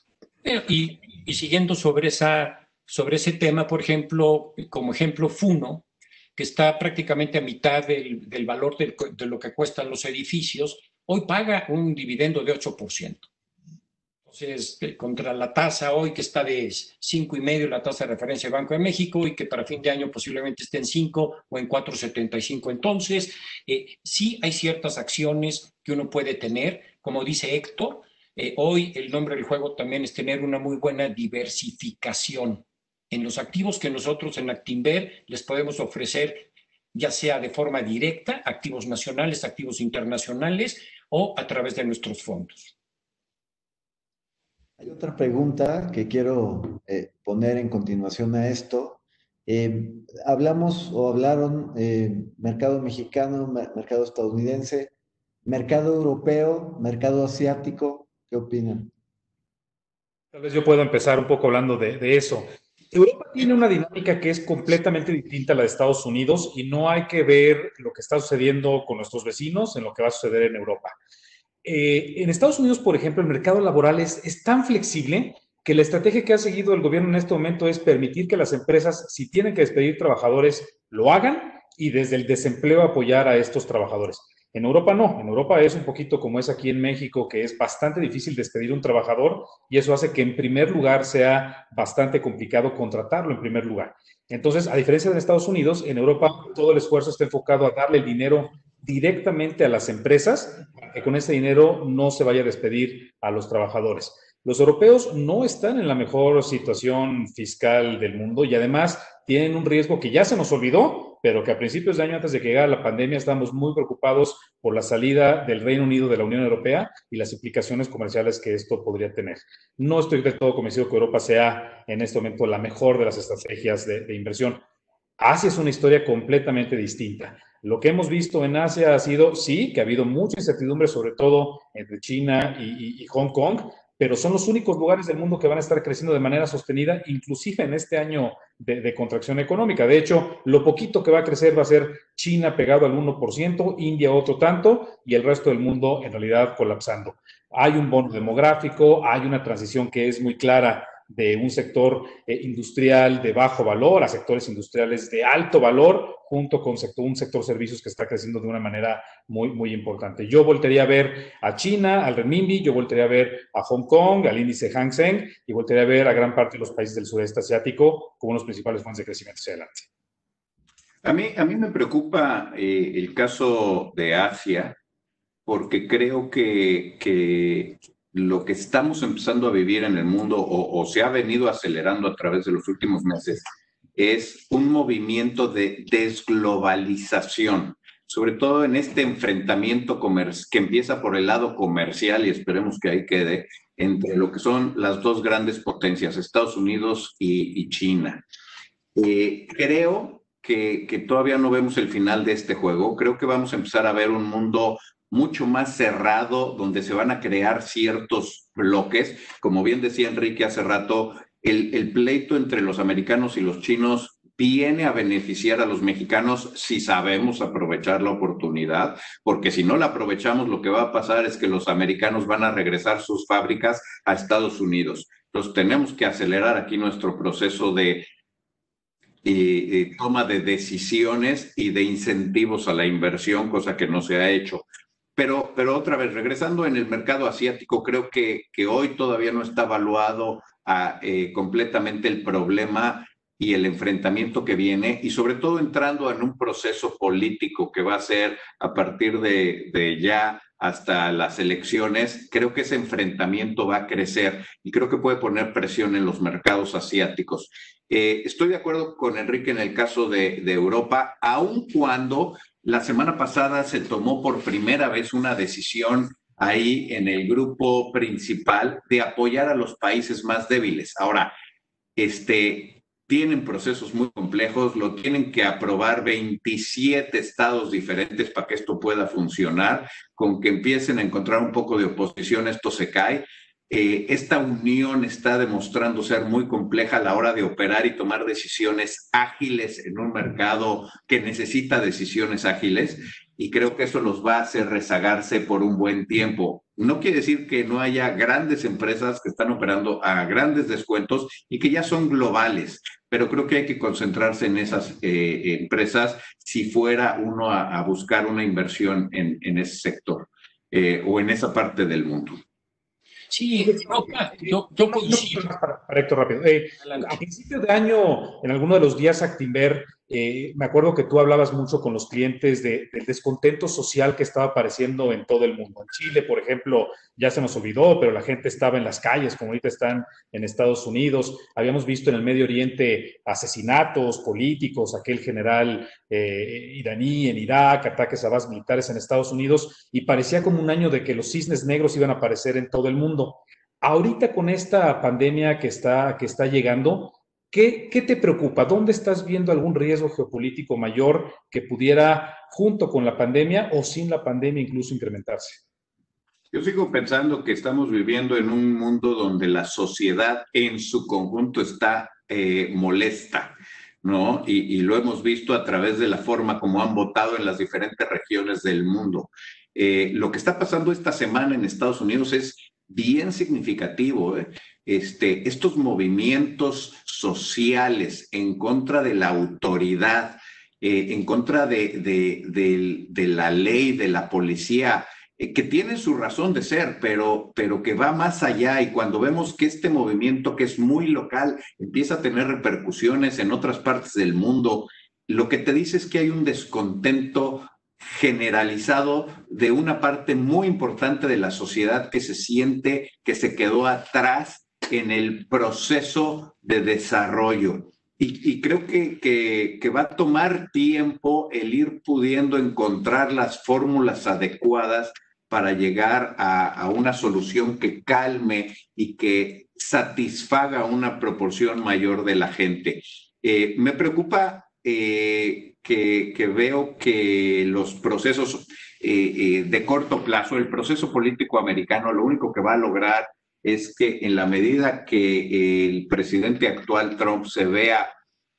Y, y siguiendo sobre, esa, sobre ese tema, por ejemplo, como ejemplo Funo, que está prácticamente a mitad del, del valor de, de lo que cuestan los edificios, hoy paga un dividendo de ocho por ciento. Entonces, contra la tasa hoy que está de cinco y medio, la tasa de referencia del Banco de México, y que para fin de año posiblemente esté en cinco o en cuatro setenta y cinco. Entonces, eh, sí hay ciertas acciones que uno puede tener, como dice Héctor, eh, hoy el nombre del juego también es tener una muy buena diversificación en los activos que nosotros en Actinver les podemos ofrecer, ya sea de forma directa, activos nacionales, activos internacionales, o a través de nuestros fondos. Hay otra pregunta que quiero eh, poner en continuación a esto. Eh, hablamos o hablaron eh, mercado mexicano, mercado estadounidense, mercado europeo, mercado asiático. ¿Qué opinan? Tal vez yo puedo empezar un poco hablando de, de eso. Europa tiene una dinámica que es completamente distinta a la de Estados Unidos, y no hay que ver lo que está sucediendo con nuestros vecinos en lo que va a suceder en Europa. Eh, en Estados Unidos, por ejemplo, el mercado laboral es, es tan flexible que la estrategia que ha seguido el gobierno en este momento es permitir que las empresas, si tienen que despedir trabajadores, lo hagan, y desde el desempleo apoyar a estos trabajadores. En Europa no, en Europa es un poquito como es aquí en México, que es bastante difícil despedir a un trabajador, y eso hace que en primer lugar sea bastante complicado contratarlo en primer lugar. Entonces, a diferencia de Estados Unidos, en Europa todo el esfuerzo está enfocado a darle el dinero directamente a las empresas, para que con ese dinero no se vaya a despedir a los trabajadores. Los europeos no están en la mejor situación fiscal del mundo, y además tienen un riesgo que ya se nos olvidó, pero que a principios de año, antes de que llegara la pandemia, estábamos muy preocupados por la salida del Reino Unido de la Unión Europea y las implicaciones comerciales que esto podría tener. No estoy del todo convencido que Europa sea en este momento la mejor de las estrategias de, de inversión. Asia es una historia completamente distinta. Lo que hemos visto en Asia ha sido, sí, que ha habido mucha incertidumbre, sobre todo entre China y, y, y Hong Kong, pero son los únicos lugares del mundo que van a estar creciendo de manera sostenida, inclusive en este año de, de contracción económica. De hecho, lo poquito que va a crecer va a ser China pegado al uno por ciento, India otro tanto, y el resto del mundo en realidad colapsando. Hay un bono demográfico, hay una transición que es muy clara de un sector eh, industrial de bajo valor a sectores industriales de alto valor, junto con sector, un sector servicios que está creciendo de una manera muy, muy importante. Yo voltearía a ver a China, al renminbi, yo voltearía a ver a Hong Kong, al índice Hang Seng, y voltearía a ver a gran parte de los países del sureste asiático como unos principales fuentes de crecimiento hacia adelante. A mí, a mí me preocupa eh, el caso de Asia, porque creo que, que lo que estamos empezando a vivir en el mundo, o, o se ha venido acelerando a través de los últimos meses, es un movimiento de desglobalización. sobre todo en este enfrentamiento que empieza por el lado comercial y esperemos que ahí quede, entre lo que son las dos grandes potencias, Estados Unidos y, y China. Eh, creo que, que todavía no vemos el final de este juego. Creo que vamos a empezar a ver un mundo mucho más cerrado, donde se van a crear ciertos bloques. Como bien decía Enrique hace rato, el, el pleito entre los americanos y los chinos viene a beneficiar a los mexicanos si sabemos aprovechar la oportunidad, porque si no la aprovechamos, lo que va a pasar es que los americanos van a regresar sus fábricas a Estados Unidos. Entonces tenemos que acelerar aquí nuestro proceso de eh, eh, toma de decisiones y de incentivos a la inversión, cosa que no se ha hecho. Pero, pero otra vez, regresando en el mercado asiático, creo que, que hoy todavía no está evaluado a, eh, completamente el problema y el enfrentamiento que viene, y sobre todo entrando en un proceso político que va a ser a partir de, de ya hasta las elecciones. Creo que ese enfrentamiento va a crecer y creo que puede poner presión en los mercados asiáticos. Eh, estoy de acuerdo con Enrique en el caso de, de Europa, aun cuando la semana pasada se tomó por primera vez una decisión ahí en el grupo principal de apoyar a los países más débiles. Ahora, este... tienen procesos muy complejos, lo tienen que aprobar veintisiete estados diferentes para que esto pueda funcionar. Con que empiecen a encontrar un poco de oposición, esto se cae. Eh, esta unión está demostrando ser muy compleja a la hora de operar y tomar decisiones ágiles en un mercado que necesita decisiones ágiles, y creo que eso los va a hacer rezagarse por un buen tiempo. No quiere decir que no haya grandes empresas que están operando a grandes descuentos y que ya son globales, pero creo que hay que concentrarse en esas eh, empresas si fuera uno a, a buscar una inversión en, en ese sector eh, o en esa parte del mundo. Sí, Europa, yo, yo coincido. No, para, para Héctor, rápido. Eh, a principio de año, en alguno de los días Actinver, eh, me acuerdo que tú hablabas mucho con los clientes de, del descontento social que estaba apareciendo en todo el mundo. En Chile, por ejemplo, ya se nos olvidó, pero la gente estaba en las calles, como ahorita están en Estados Unidos. Habíamos visto en el Medio Oriente asesinatos políticos, aquel general eh, iraní en Irak, ataques a bases militares en Estados Unidos, y parecía como un año de que los cisnes negros iban a aparecer en todo el mundo. Ahorita con esta pandemia que está, que está llegando, ¿qué, ¿qué te preocupa? ¿Dónde estás viendo algún riesgo geopolítico mayor que pudiera, junto con la pandemia o sin la pandemia, incluso incrementarse? Yo sigo pensando que estamos viviendo en un mundo donde la sociedad en su conjunto está eh, molesta, ¿no? Y, y lo hemos visto a través de la forma como han votado en las diferentes regiones del mundo. Eh, lo que está pasando esta semana en Estados Unidos es bien significativo, ¿eh? Este, estos movimientos sociales en contra de la autoridad, eh, en contra de, de, de, de la ley, de la policía, eh, que tienen su razón de ser, pero, pero que va más allá. Y cuando vemos que este movimiento, que es muy local, empieza a tener repercusiones en otras partes del mundo, lo que te dice es que hay un descontento generalizado de una parte muy importante de la sociedad que se siente que se quedó atrás en el proceso de desarrollo. Y, y creo que, que, que va a tomar tiempo el ir pudiendo encontrar las fórmulas adecuadas para llegar a, a una solución que calme y que satisfaga una proporción mayor de la gente. Eh, me preocupa eh, que, que veo que los procesos eh, eh, de corto plazo, el proceso político americano, lo único que va a lograr es que en la medida que el presidente actual Trump se vea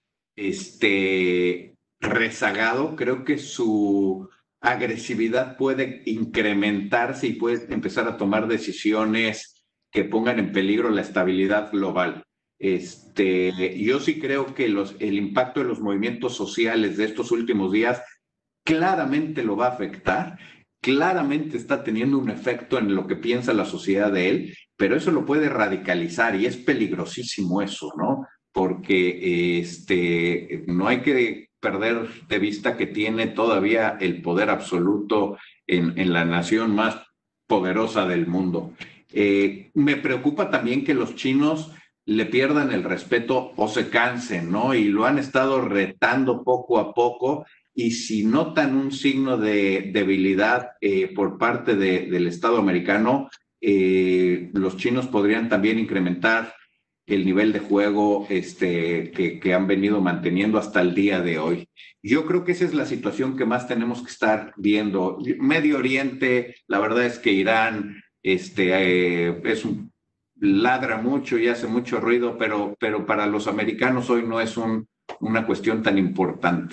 este, rezagado, creo que su agresividad puede incrementarse y puede empezar a tomar decisiones que pongan en peligro la estabilidad global. Este, yo sí creo que los, el impacto de los movimientos sociales de estos últimos días claramente lo va a afectar, claramente está teniendo un efecto en lo que piensa la sociedad de él, pero eso lo puede radicalizar y es peligrosísimo eso, ¿no? Porque este, no hay que perder de vista que tiene todavía el poder absoluto en, en la nación más poderosa del mundo. Eh, me preocupa también que los chinos le pierdan el respeto o se cansen, ¿no? Y lo han estado retando poco a poco y si notan un signo de debilidad eh, por parte de, del Estado americano, eh, los chinos podrían también incrementar el nivel de juego este, que, que han venido manteniendo hasta el día de hoy. Yo creo que esa es la situación que más tenemos que estar viendo. Medio Oriente, la verdad es que Irán este, eh, es un, ladra mucho y hace mucho ruido, pero, pero para los americanos hoy no es un, una cuestión tan importante.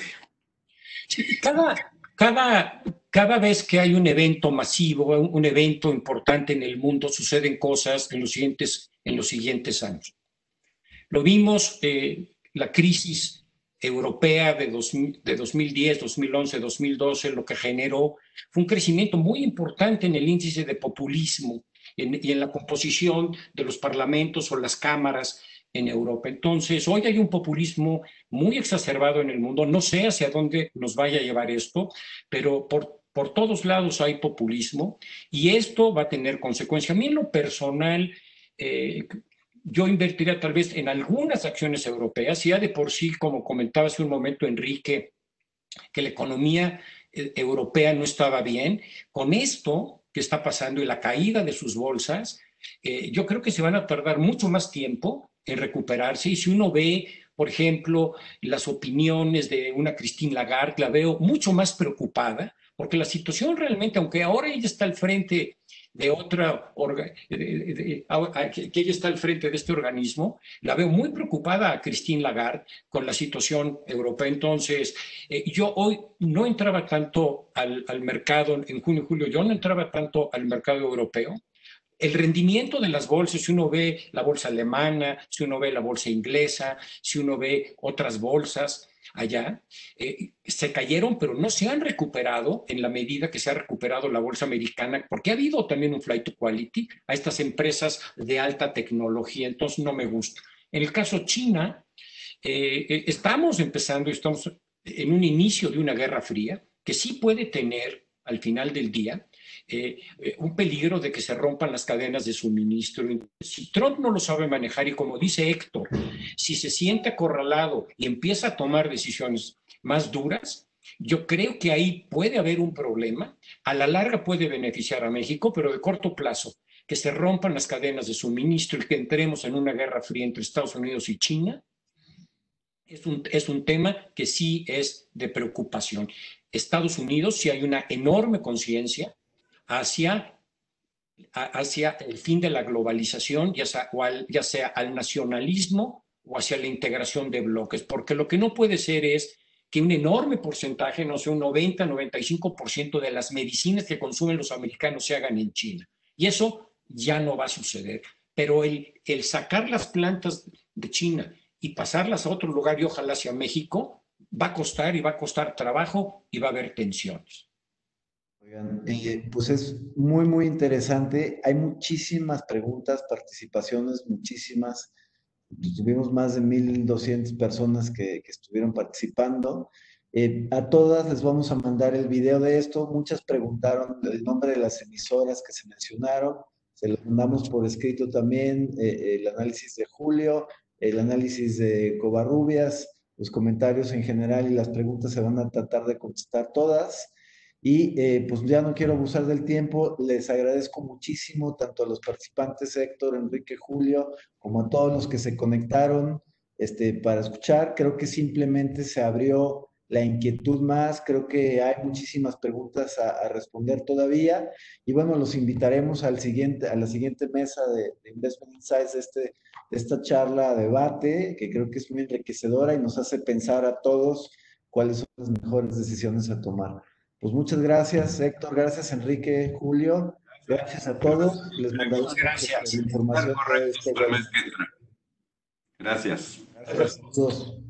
Sí, cada, cada, cada vez que hay un evento masivo, un, un evento importante en el mundo, suceden cosas en los siguientes, en los siguientes años. Lo vimos, eh, la crisis europea de, dos, de dos mil diez, dos mil once, dos mil doce, lo que generó fue un crecimiento muy importante en el índice de populismo en, y en la composición de los parlamentos o las cámaras en Europa. Entonces, hoy hay un populismo muy exacerbado en el mundo. No sé hacia dónde nos vaya a llevar esto, pero por, por todos lados hay populismo y esto va a tener consecuencias. A mí en lo personal, eh, yo invertiría tal vez en algunas acciones europeas, ya de por sí, como comentaba hace un momento Enrique, que la economía eh, europea no estaba bien. Con esto que está pasando y la caída de sus bolsas, eh, yo creo que se van a tardar mucho más tiempo en recuperarse. Y si uno ve, por ejemplo, las opiniones de una Christine Lagarde, la veo mucho más preocupada, porque la situación realmente, aunque ahora ella está al frente de otra, de, de, de, que ella está al frente de este organismo, la veo muy preocupada a Christine Lagarde con la situación europea. Entonces, eh, yo hoy no entraba tanto al, al mercado, en junio y julio, yo no entraba tanto al mercado europeo. El rendimiento de las bolsas, si uno ve la bolsa alemana, si uno ve la bolsa inglesa, si uno ve otras bolsas allá, eh, se cayeron, pero no se han recuperado en la medida que se ha recuperado la bolsa americana, porque ha habido también un flight to quality a estas empresas de alta tecnología, entonces no me gusta. En el caso China, eh, estamos empezando, estamos en un inicio de una guerra fría que sí puede tener al final del día Eh, eh, un peligro de que se rompan las cadenas de suministro. Si Trump no lo sabe manejar y como dice Héctor, si se siente acorralado y empieza a tomar decisiones más duras, yo creo que ahí puede haber un problema. A la larga puede beneficiar a México, pero de corto plazo, que se rompan las cadenas de suministro y que entremos en una guerra fría entre Estados Unidos y China, es un, es un tema que sí es de preocupación. Estados Unidos, sí hay una enorme conciencia hacia, hacia el fin de la globalización, ya sea, o al, ya sea al nacionalismo o hacia la integración de bloques, porque lo que no puede ser es que un enorme porcentaje, no sé, un noventa, noventa y cinco por ciento de las medicinas que consumen los americanos se hagan en China. Y eso ya no va a suceder. Pero el, el sacar las plantas de China y pasarlas a otro lugar y ojalá hacia México, va a costar y va a costar trabajo y va a haber tensiones. Oigan, eh, pues es muy, muy interesante. Hay muchísimas preguntas, participaciones, muchísimas. Tuvimos más de mil doscientas personas que, que estuvieron participando. Eh, a todas les vamos a mandar el video de esto. Muchas preguntaron el nombre de las emisoras que se mencionaron. Se lo mandamos por escrito también, eh, el análisis de Julio, el análisis de Covarrubias, los comentarios en general y las preguntas se van a tratar de contestar todas. Y eh, pues ya no quiero abusar del tiempo, les agradezco muchísimo tanto a los participantes, Héctor, Enrique, Julio, como a todos los que se conectaron este, para escuchar. Creo que simplemente se abrió la inquietud más, creo que hay muchísimas preguntas a, a responder todavía. Y bueno, los invitaremos al siguiente, a la siguiente mesa de, de Investment Insights, de, este, de esta charla, debate, que creo que es muy enriquecedora y nos hace pensar a todos cuáles son las mejores decisiones a tomar. Pues muchas gracias, Héctor, gracias, Enrique, Julio, gracias a todos. Les mandaré gracias. la información de este webinar. Gracias. Gracias a todos.